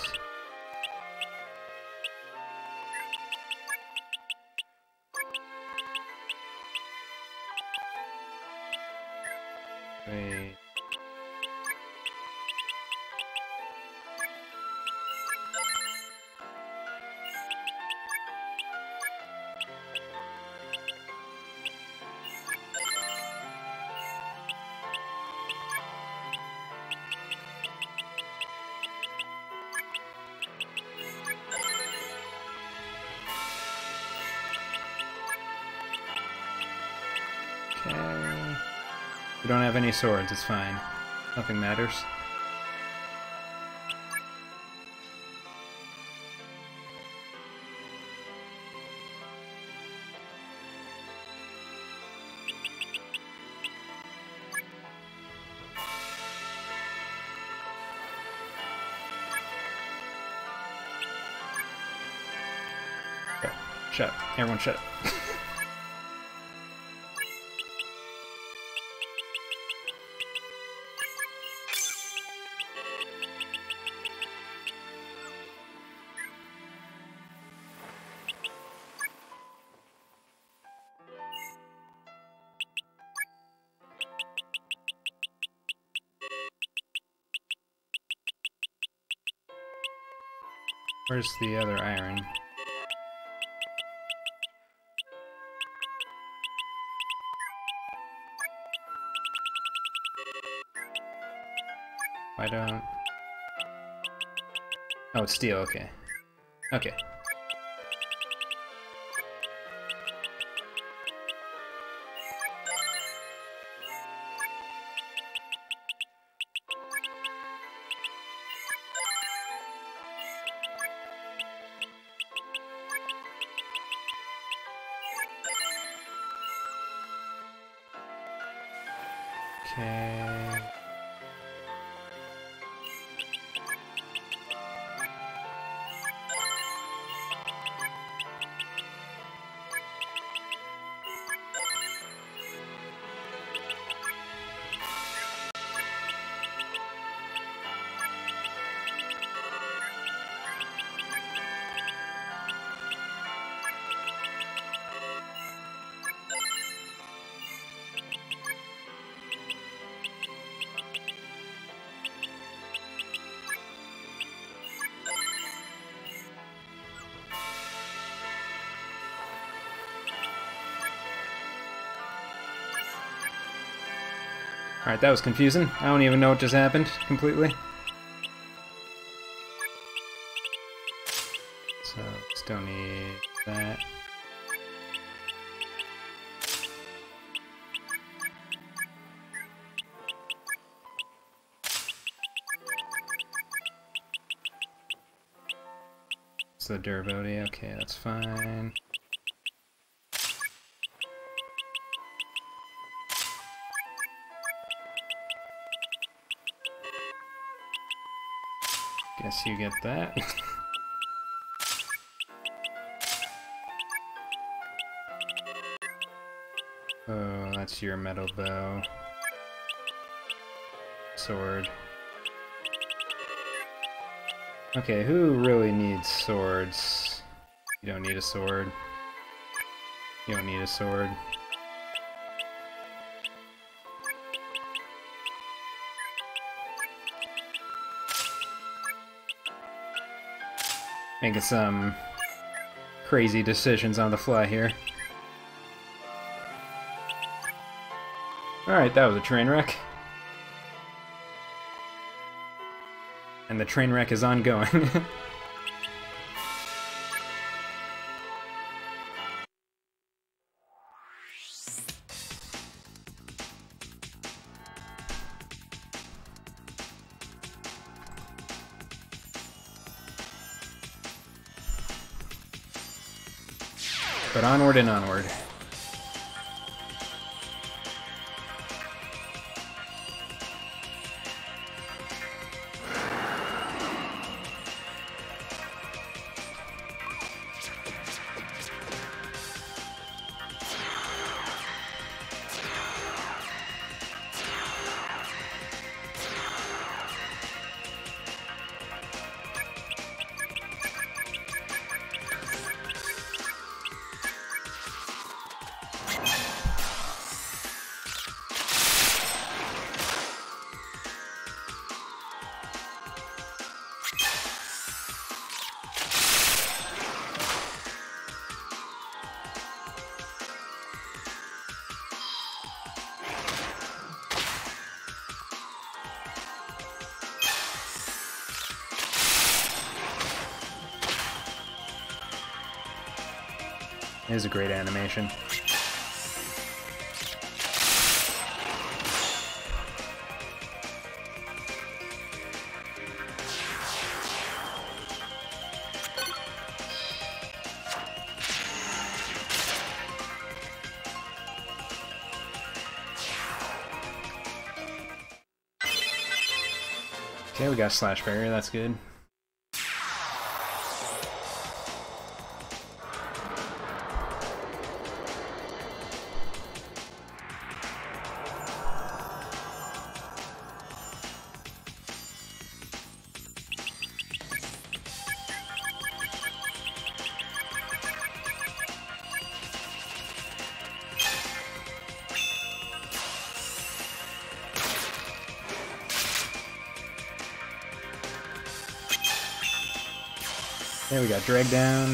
Wait. Okay. We don't have any swords, it's fine. Nothing matters. Okay. Shut up. Everyone shut up. Where's the other iron? Why don't... Oh, it's steel, okay. Okay. Okay. Alright, that was confusing. I don't even know what just happened completely. So, still need that. It's the durability, okay, that's fine. Guess you get that. Oh, that's your metal bow. Sword. Okay, who really needs swords? You don't need a sword. You don't need a sword. Making some crazy decisions on the fly here. Alright, that was a train wreck. And the train wreck is ongoing. But onward and onward. It is a great animation. Okay, we got Slash Barrier, that's good. There we got drag down.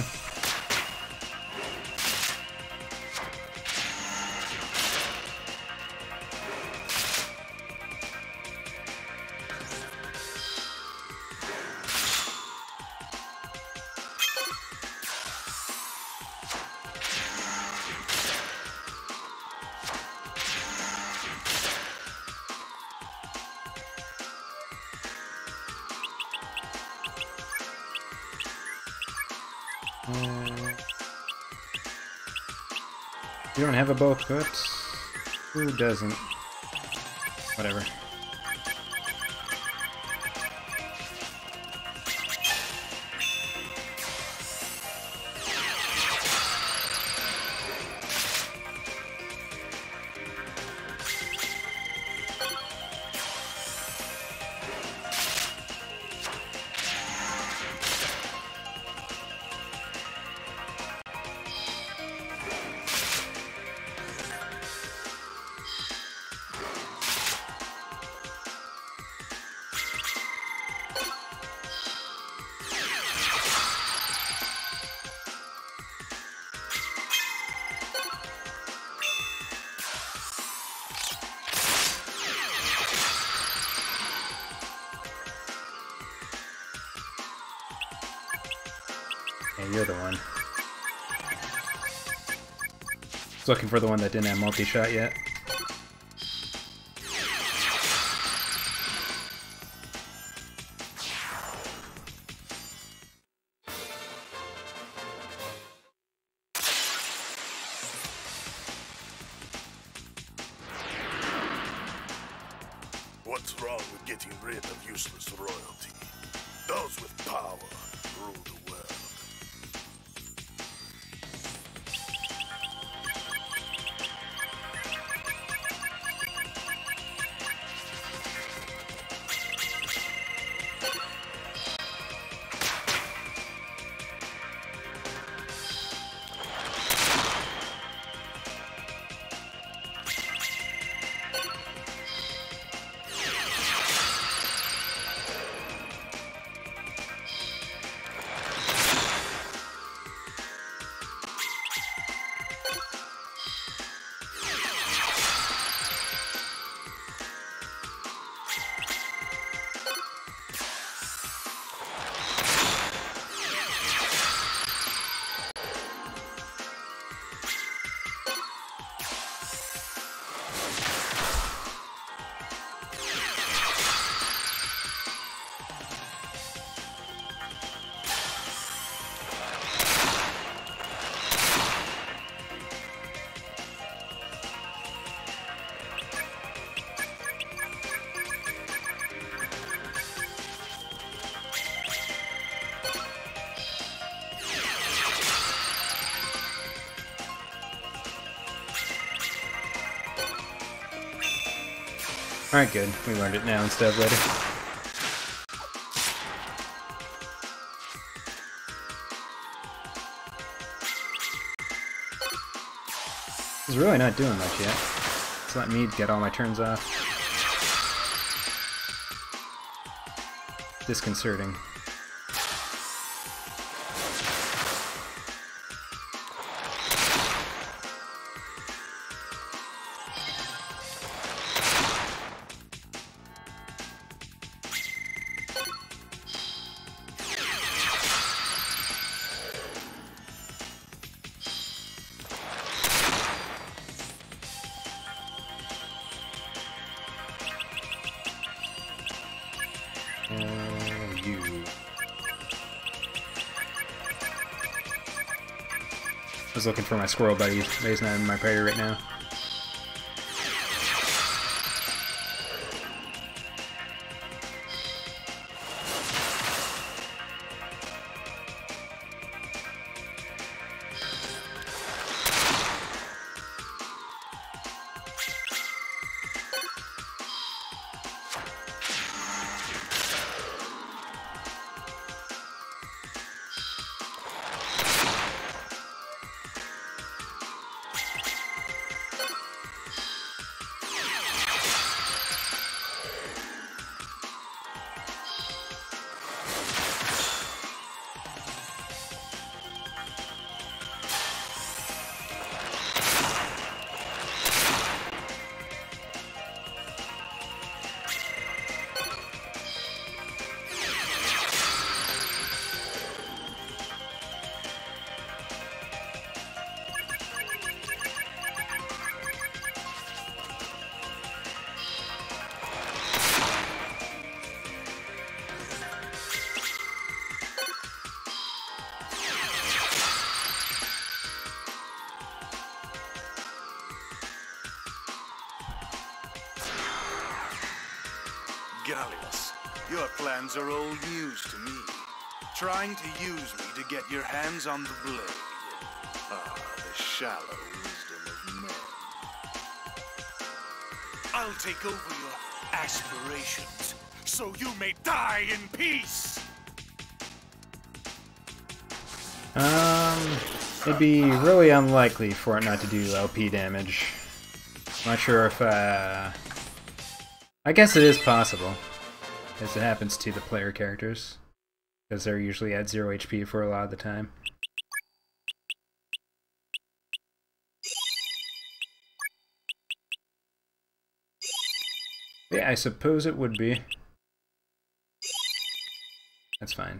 You don't have a bow cut? Who doesn't? Whatever. Yeah, you're the one. I was looking for the one that didn't have multi-shot yet. What's wrong with getting rid of useless royalty? Those with power rule the world. Alright, good. We learned it now instead of later. He's really not doing much yet. It's letting me get all my turns off. Disconcerting. I was looking for my squirrel buddy, but he's not in my party right now. Gallius, your plans are old news to me. Trying to use me to get your hands on the blade. Ah, the shallow wisdom of men. I'll take over your aspirations, so you may die in peace! Um, it'd be really unlikely for it not to do L P damage. I'm not sure if, uh... I guess it is possible, as it happens to the player characters, because they're usually at zero H P for a lot of the time. Yeah, I suppose it would be. That's fine.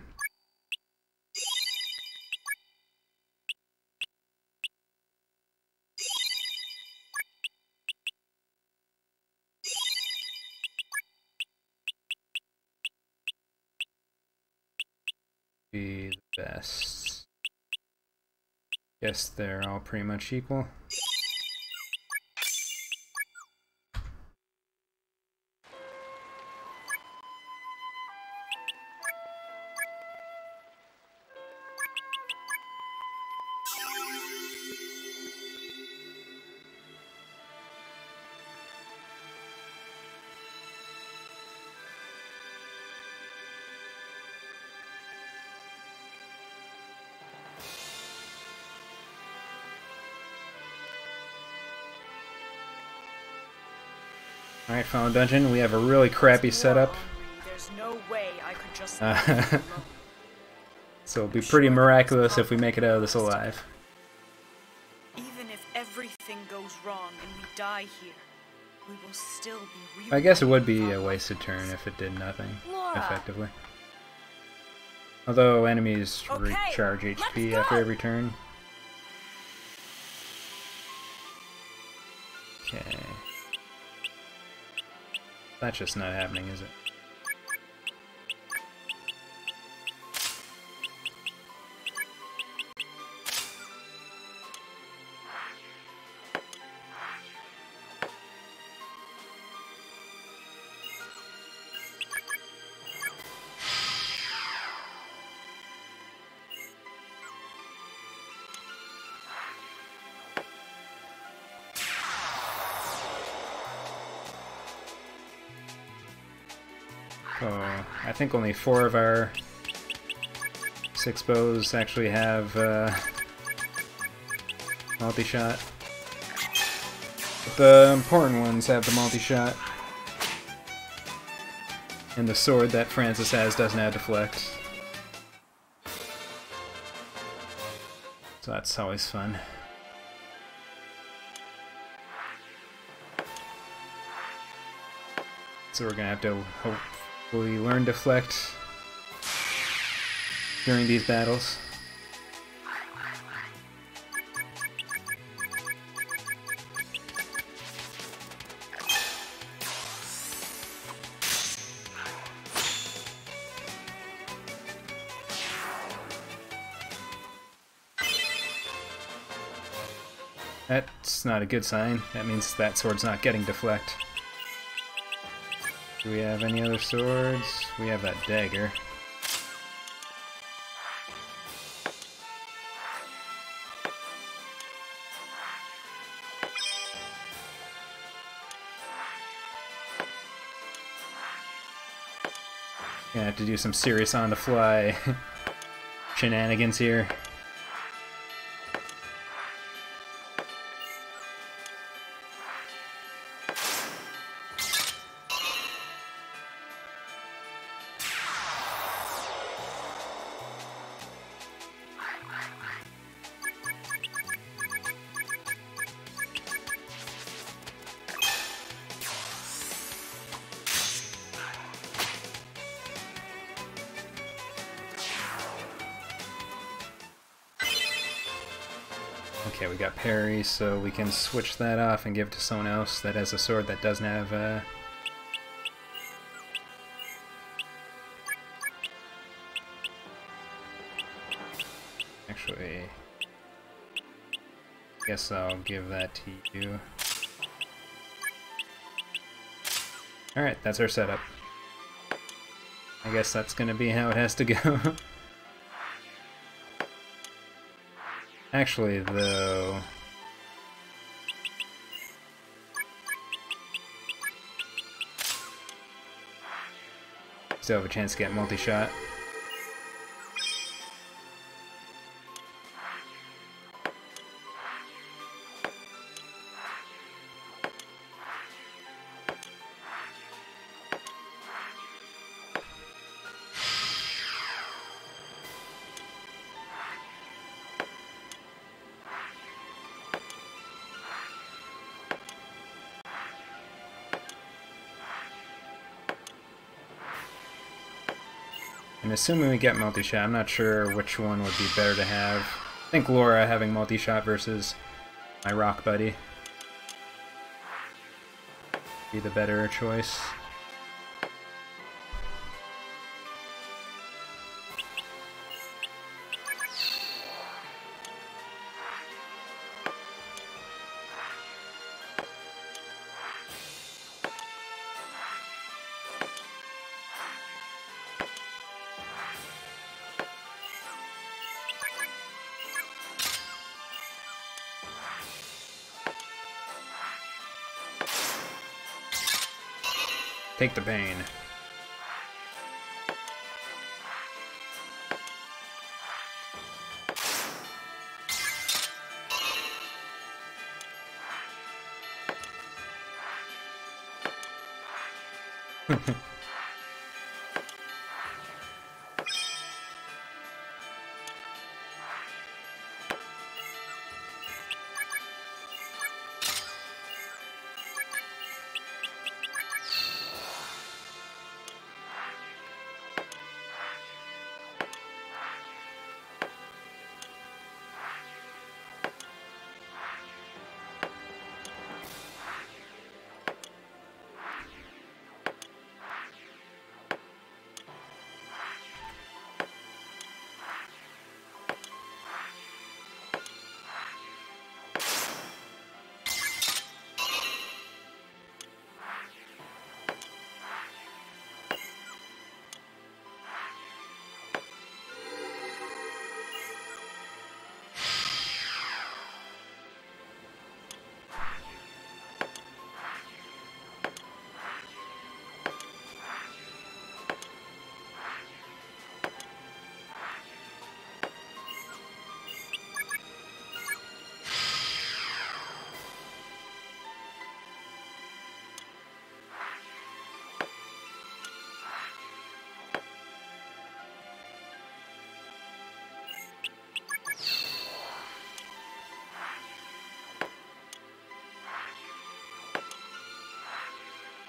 Be the best. Guess they're all pretty much equal. Alright, Final Dungeon, we have a really crappy setup. There's no way I could just Uh, so it'll be pretty miraculous if we make it out of this alive. Even if everything goes wrong and we die here, we will still be I guess it would be a wasted turn if it did nothing, Laura. effectively. Although enemies Okay, recharge H P let's after go. every turn. Okay. That's just not happening, is it? Oh, I think only four of our six bows actually have uh, multi-shot. But the important ones have the multi-shot. And the sword that Francis has doesn't have deflect. So that's always fun. So we're gonna have to hopefully learn deflect during these battles. That's not a good sign. That means that sword's not getting deflect. Do we have any other swords? We have that dagger. Gonna have to do some serious on-the-fly shenanigans here. Okay, we got parry, so we can switch that off and give it to someone else that has a sword that doesn't have uh... Actually, guess I'll give that to you. Alright, that's our setup. I guess that's gonna be how it has to go. Actually, though... Still have a chance to get multi-shot. And assuming we get multi-shot, I'm not sure which one would be better to have. I think Laura having multi-shot versus my rock buddy be the better choice. Take the pain.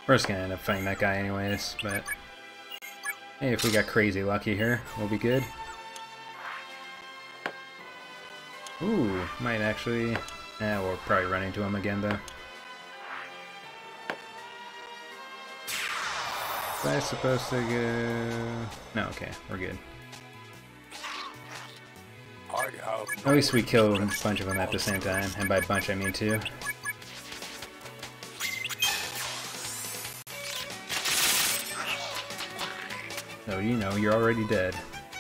We're just gonna end up fighting that guy anyways, but... Hey, if we got crazy lucky here, we'll be good. Ooh, might actually... Eh, we'll probably run into him again, though. Was I supposed to go... No, okay, we're good. At least we killed a bunch of them at the same time, and by bunch I mean two. So you know, you're already dead.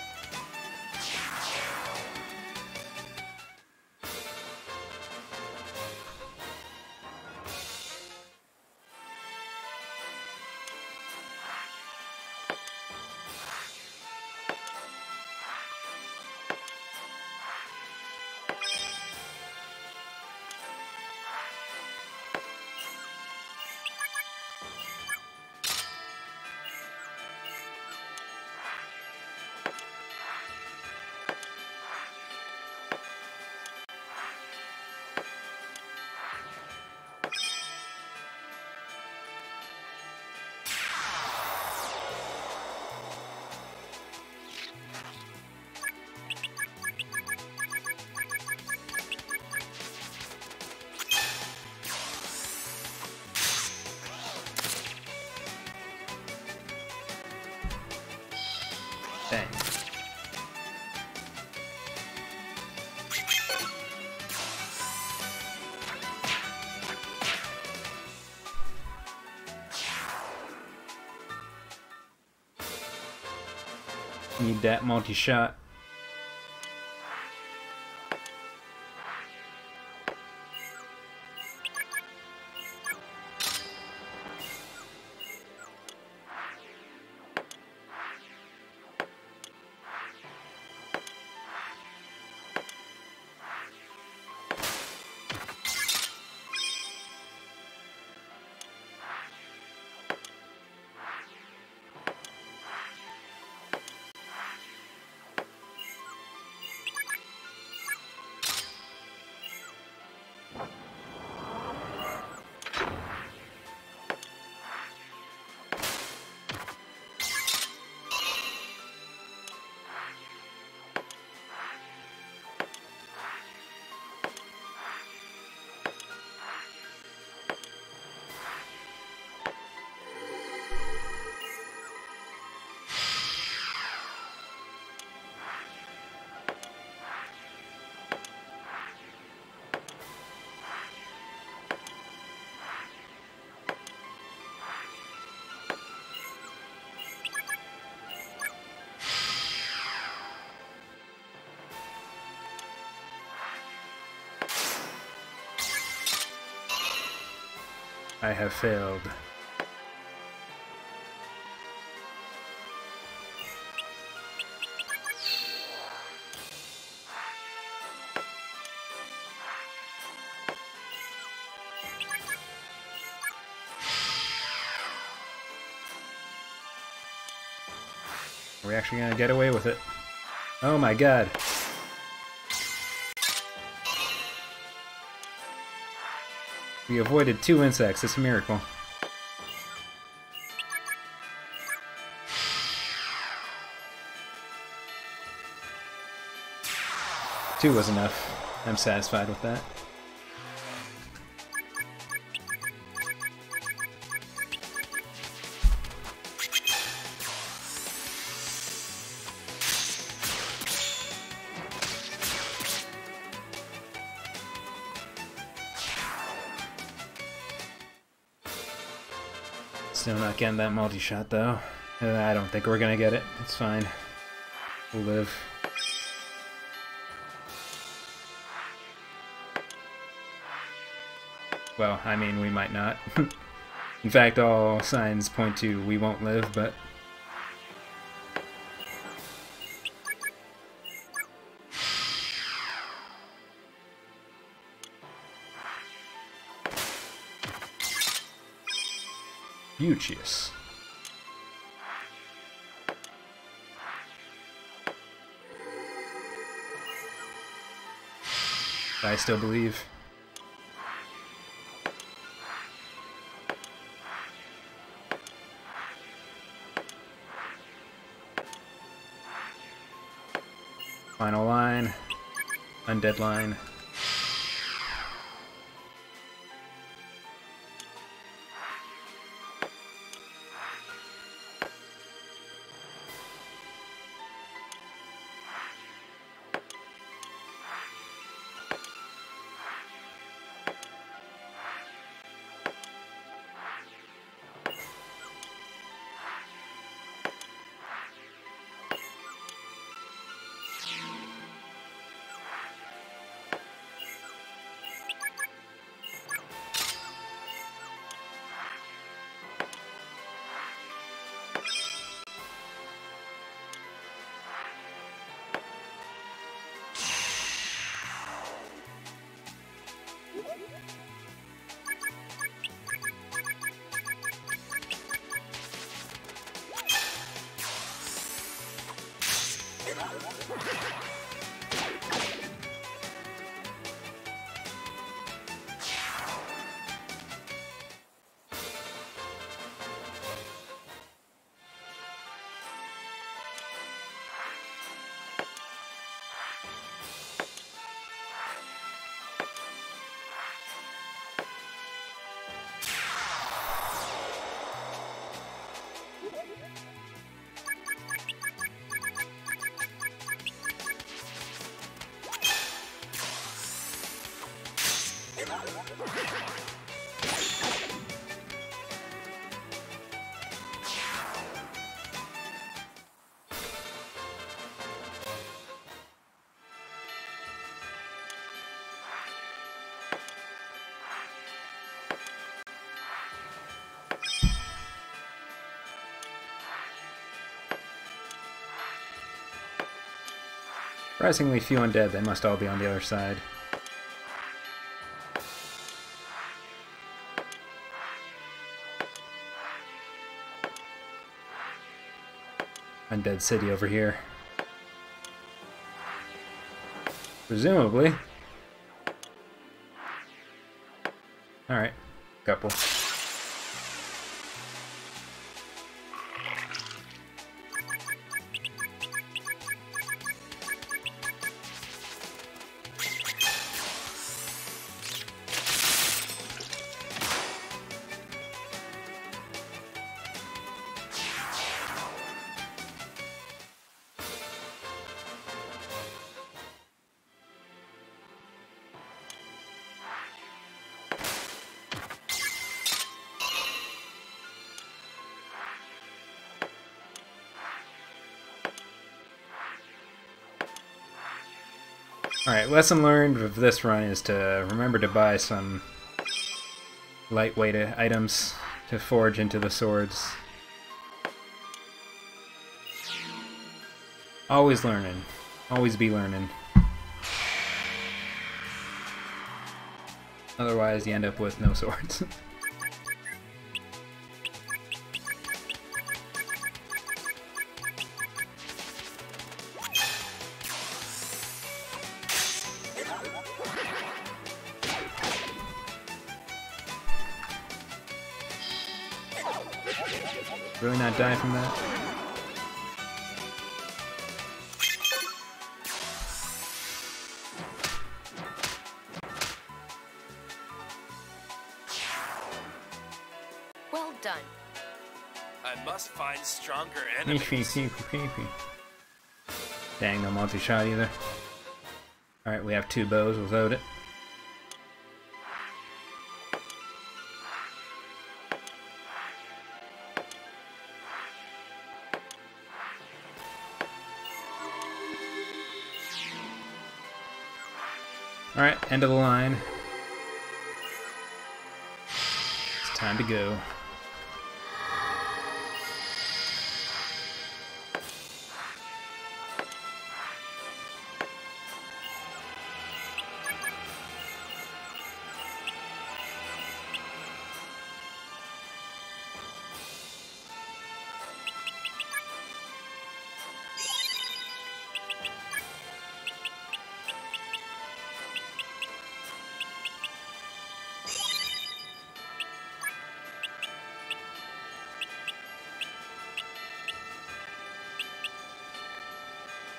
Dang. Need that multi-shot. I have failed. Are we actually gonna get away with it? Oh my god. We avoided two insects, it's a miracle. Two was enough. I'm satisfied with that. Still not getting that multi-shot though. Uh, I don't think we're gonna get it. It's fine. We'll live. Well, I mean, we might not. In fact, all signs point to we won't live, but... Beauteous. I still believe. Final line. Undead line. Surprisingly few undead, they must all be on the other side. Undead city over here. Presumably. Alright, couple. Alright, lesson learned of this run is to remember to buy some lightweight items to forge into the swords. Always learning. Always be learning. Otherwise you end up with no swords. Really not die from that? Well done. I must find stronger enemies. Dang, no multi-shot either. Alright, we have two bows, we'll load it. Alright, end of the line. It's time to go.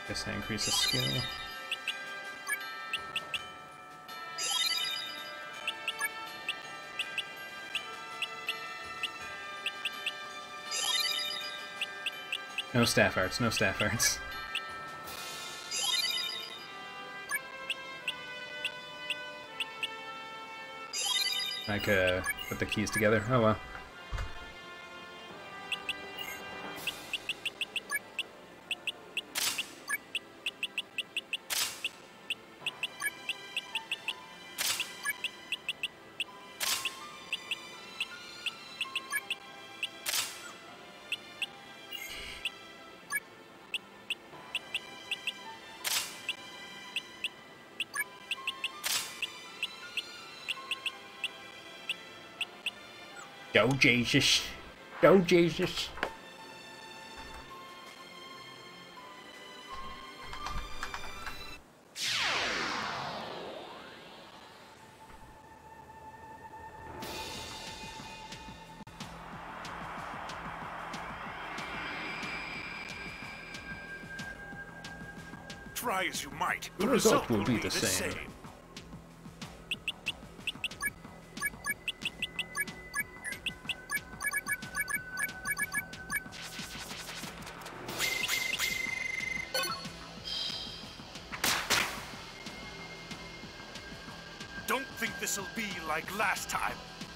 Guess I increase the skill. No staff arts, no staff arts. I could uh, put the keys together. Oh well. Go Jesus! Go Jesus! Try as you might, The result will be the same. Don't think this'll be like last time.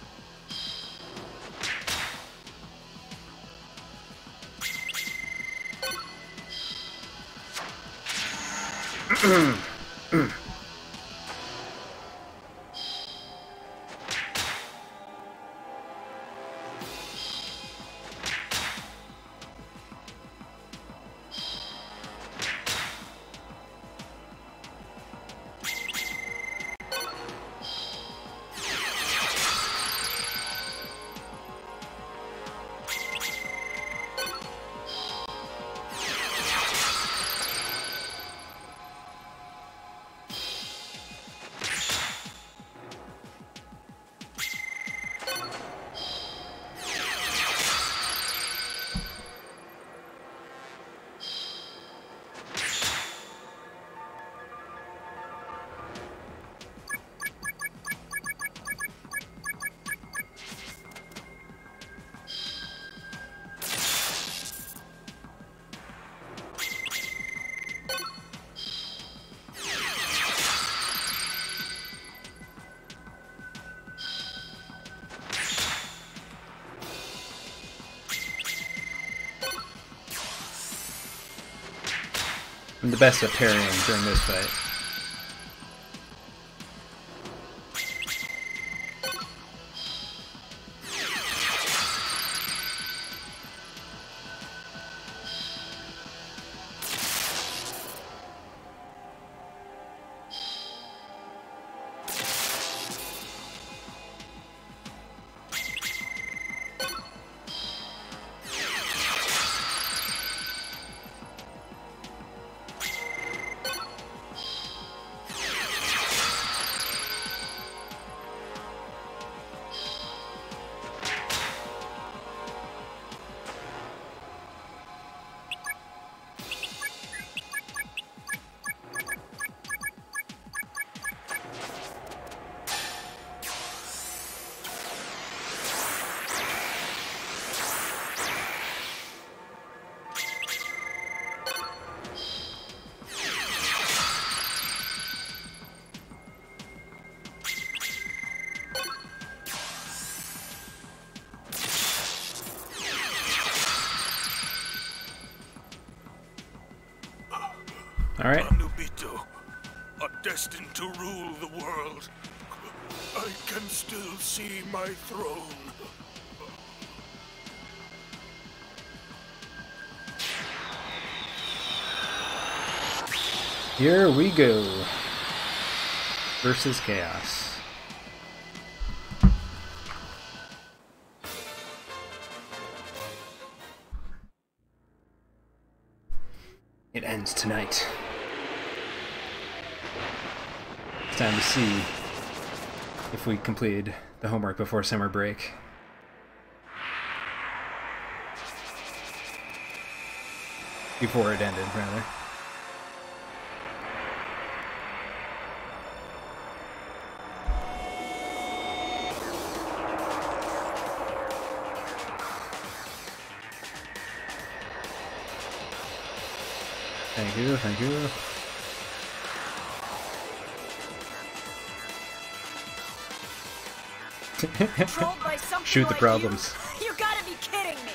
I'm the best at parrying during this fight. Alright. Anubito, are destined to rule the world. I can still see my throne. Here we go. Versus Chaos. It ends tonight. It's time to see if we completed the homework before summer break. Before it ended, rather. Thank you, thank you. Controlled by something Shoot the like problems. You? You gotta be kidding me!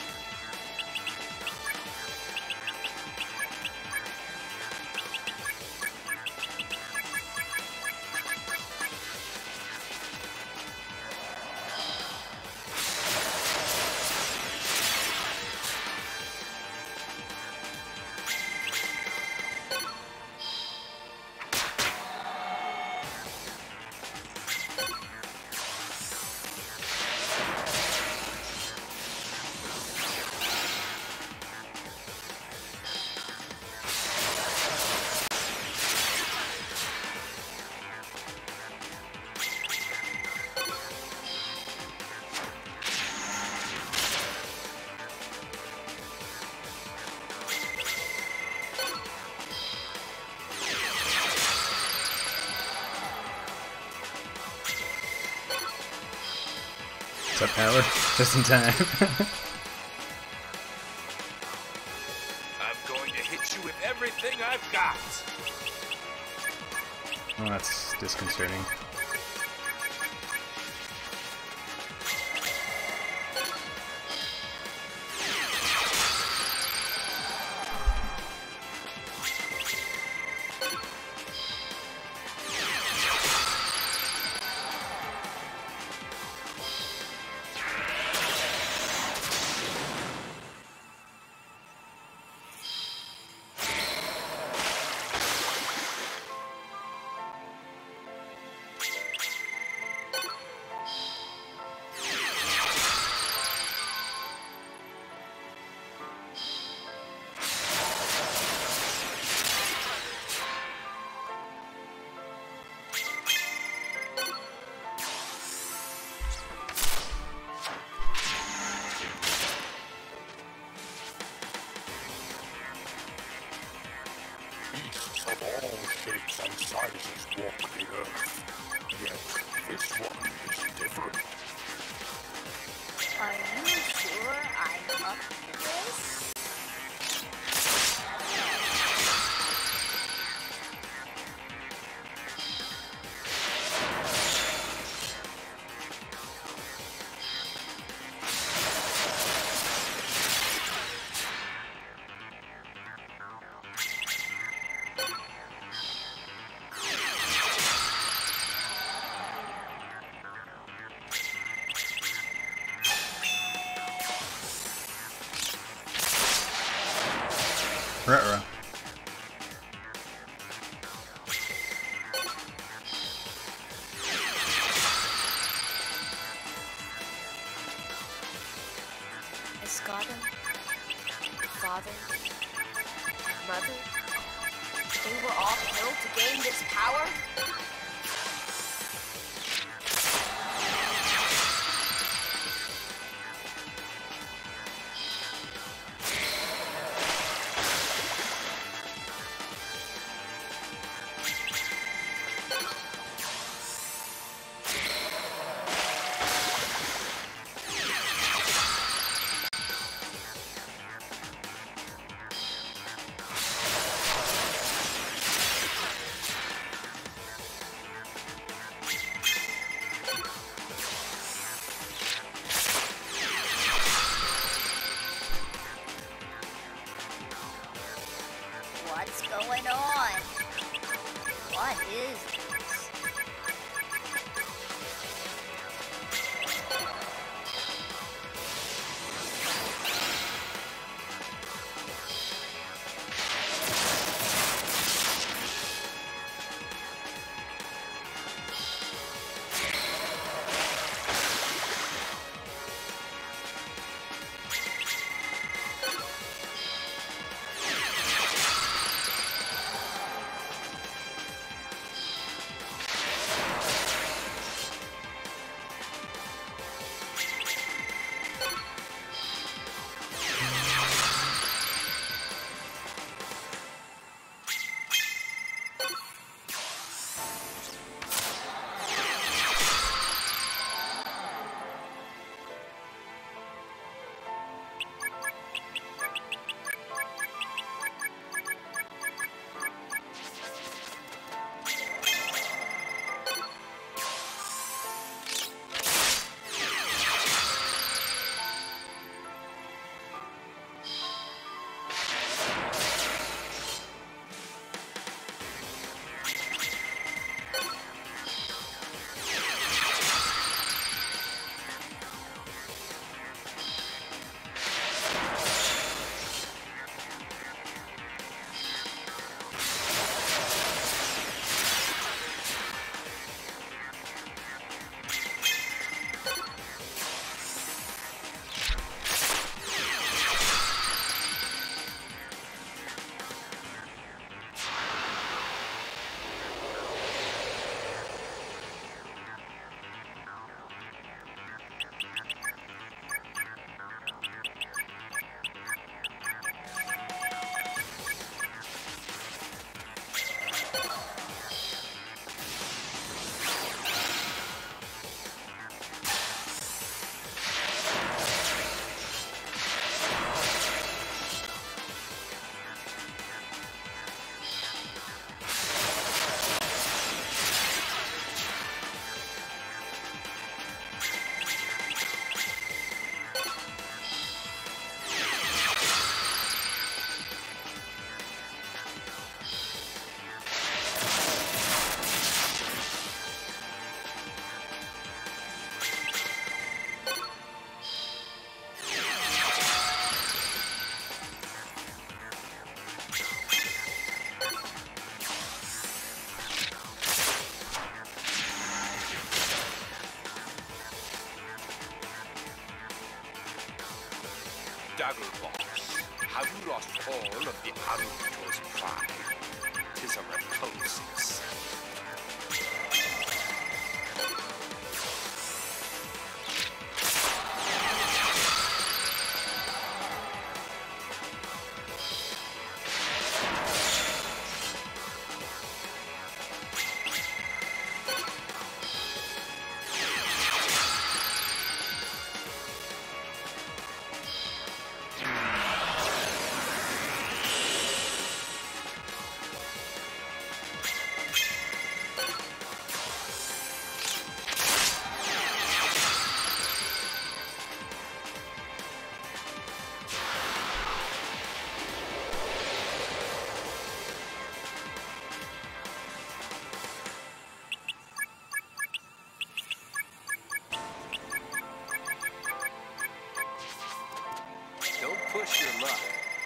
What's up, Power? Just in time. I'm going to hit you with everything I've got. Oh, that's disconcerting. Of all shapes and sizes walk the earth, yet this one is different. Are you sure I'm up to this? Ruh-roh. Escada? Father? Mother? They were all killed to gain this power? Dagger Boss, have you lost all of the Aruto's pride? Tis a repulsive sight. Push your luck.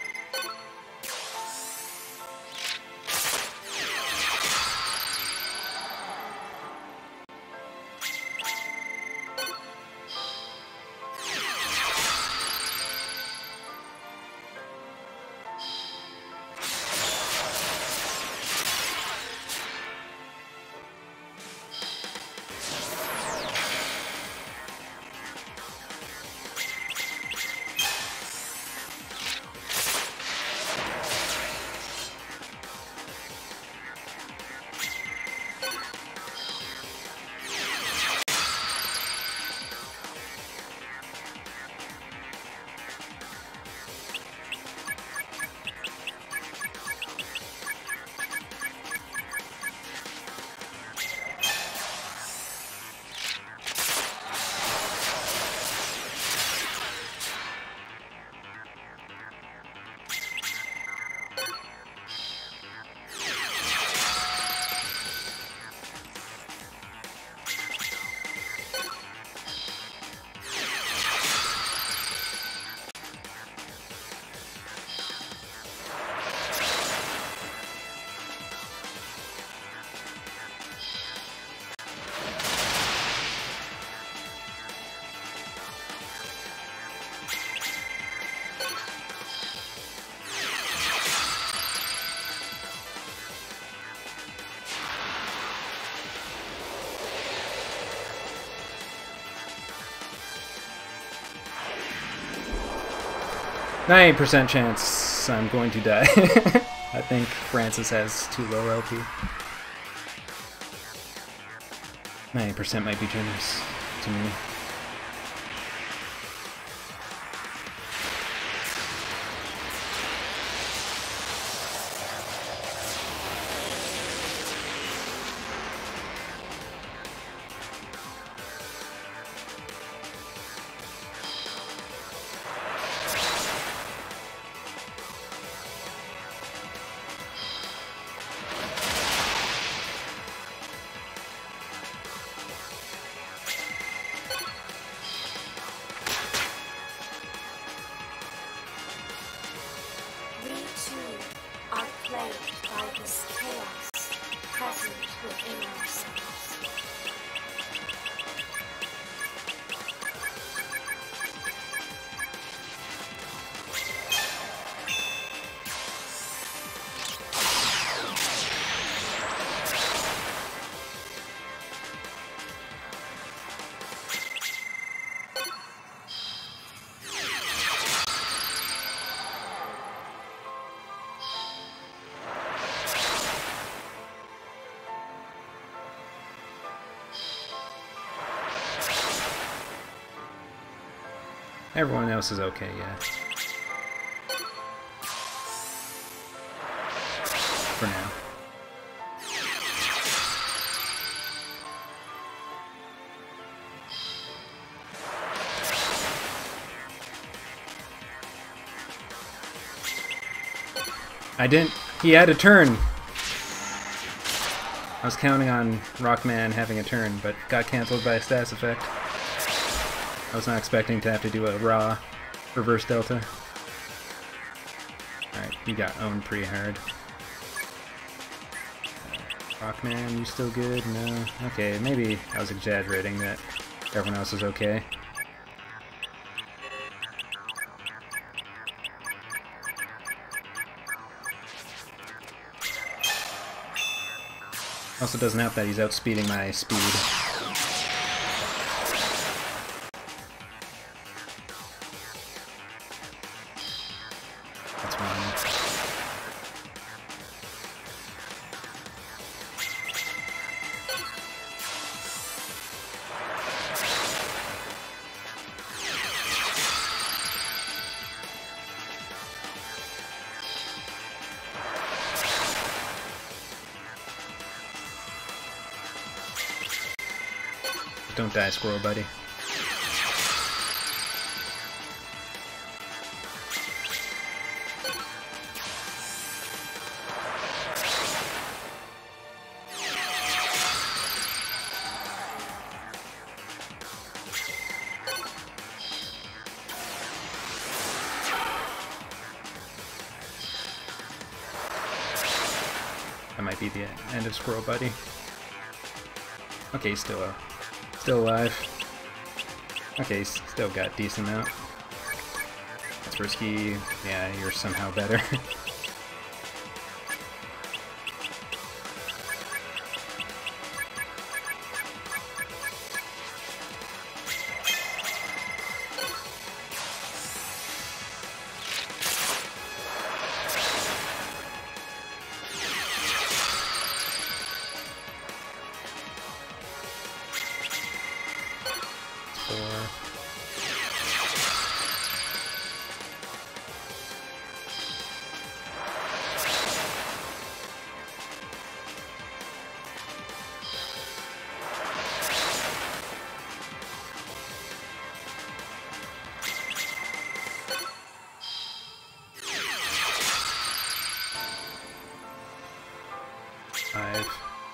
ninety percent chance I'm going to die. I think Francis has too low L P. ninety percent might be generous to me. Everyone else is okay, yeah. For now. I didn't... He had a turn! I was counting on Rockman having a turn, but got cancelled by a status effect. I was not expecting to have to do a raw reverse delta. Alright, you got owned pretty hard. Rockman, you still good? No? Okay, maybe I was exaggerating that everyone else is okay. Also doesn't help that he's outspeeding my speed. That's one. Don't die, squirrel buddy. That might be the end of Squirrel Buddy. Okay, he's still uh, still alive. Okay, he's still got decent amount. That's risky. Yeah, you're somehow better. Five.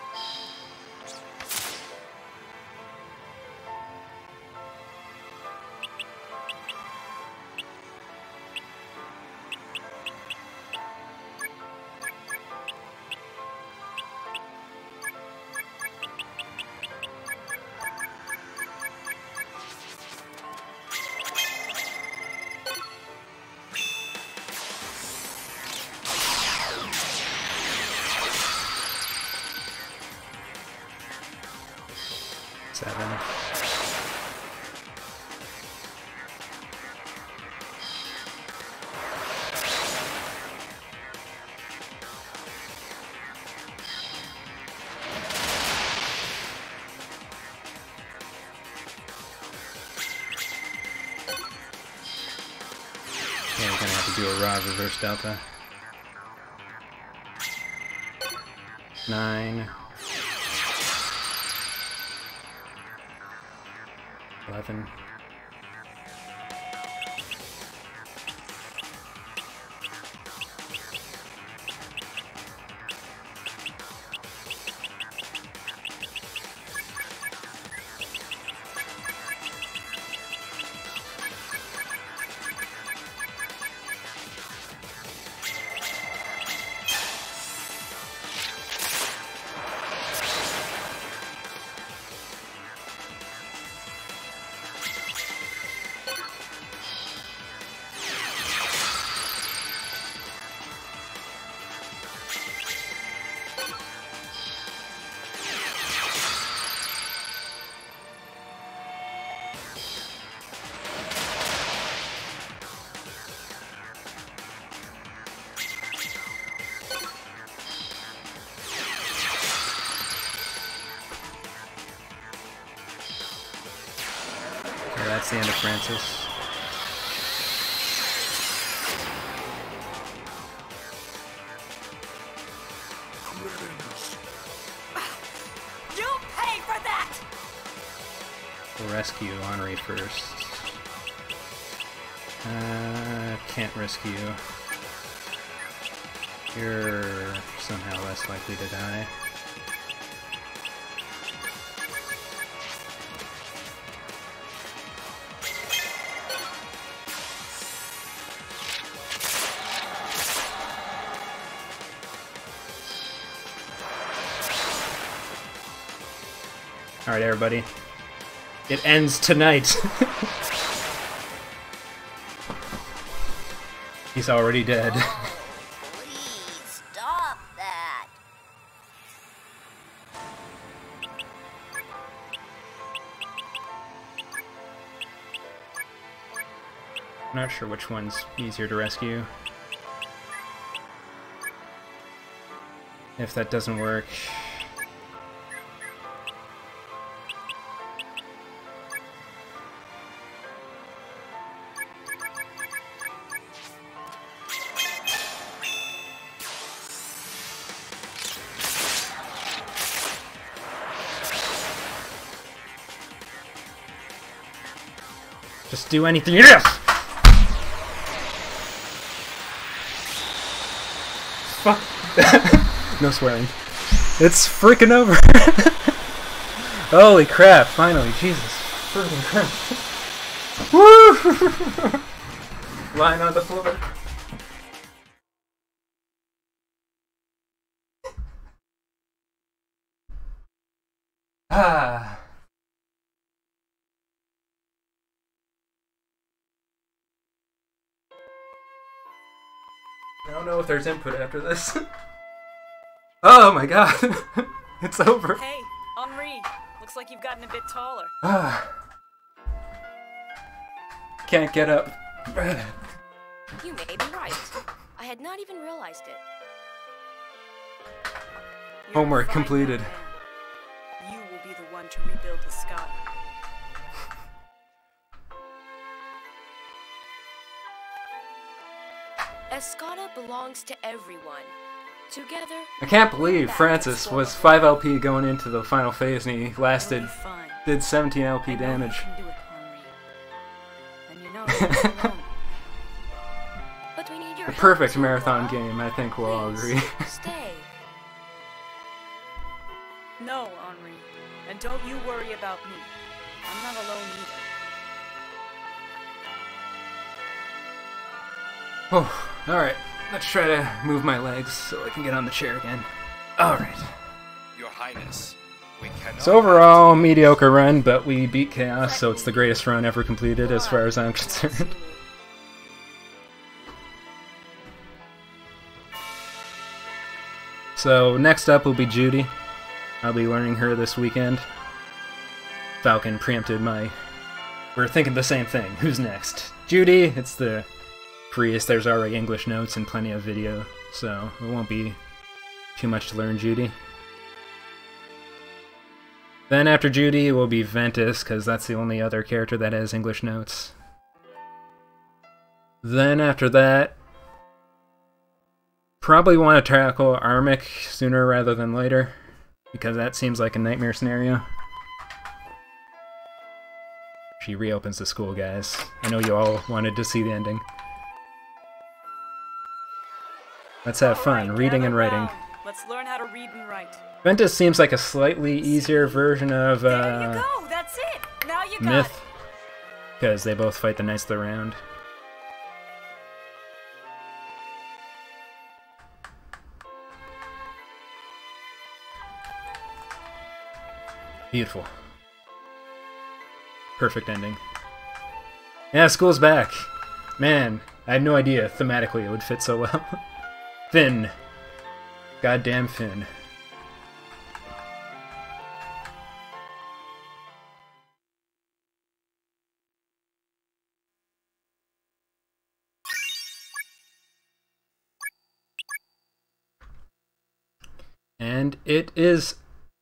Seven. Yeah, we're gonna have to do a raw reverse delta. Nine. Eleven. That's the end of Francis. You pay for that! We'll rescue Henri first. Uh, can't rescue. You're somehow less likely to die. Alright, everybody. It ends tonight. He's already dead. Oh, please stop that. I'm not sure which one's easier to rescue. If that doesn't work... Just do anything. Yes! Fuck. No swearing. It's freaking over. Holy crap, finally. Jesus. Freaking crap. Woo! Lying on the floor. Ah. I don't know if there's input after this. Oh my god. It's over. Hey, Henri. Looks like you've gotten a bit taller. Ah. Can't get up. You may be right. I had not even realized it. You're Homework a fine completed. young man. You will be the one to rebuild the sky. Escada belongs to everyone. Together, I can't believe Francis was five L P going into the final phase and he lasted, You'll be fine. did seventeen L I P know damage. You can do it, Henri. And you know you're not alone. but we need your The help perfect too, marathon Laura. game, I think we'll all Please, agree. Stay. No, Henri. And don't you worry about me. I'm not alone either. Oh, alright. Let's try to move my legs so I can get on the chair again. Alright. Your Highness, we cannot... So overall, mediocre run, but we beat Chaos, so it's the greatest run ever completed as far as I'm concerned. So next up will be Judy. I'll be learning her this weekend. Falcon preempted my... We're thinking the same thing. Who's next? Judy! It's the Priest. There's already English notes and plenty of video, so it won't be too much to learn Judy. Then after Judy it will be Ventus, because that's the only other character that has English notes. Then after that, probably want to tackle Armic sooner rather than later, because that seems like a nightmare scenario. She reopens the school, guys. I know you all wanted to see the ending. Let's have fun, Alright, reading gather and writing. round. Let's learn how to read and write. Ventus seems like a slightly easier version of There you uh, go. That's it. Now you got Myth, because they both fight the Knights of the Round. Beautiful. Perfect ending. Yeah, school's back. Man, I had no idea thematically it would fit so well. Finn. Goddamn Finn. And it is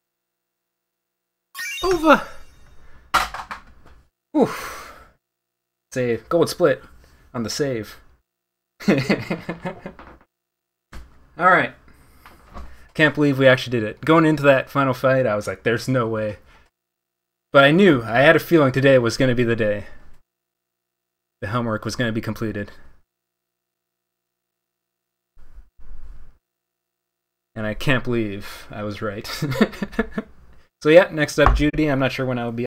over. Oof. Save. Gold split on the save. Alright. Can't believe we actually did it. Going into that final fight, I was like, there's no way. But I knew, I had a feeling today was going to be the day. The homework was going to be completed. And I can't believe I was right. So yeah, next up Judy. I'm not sure when I'll be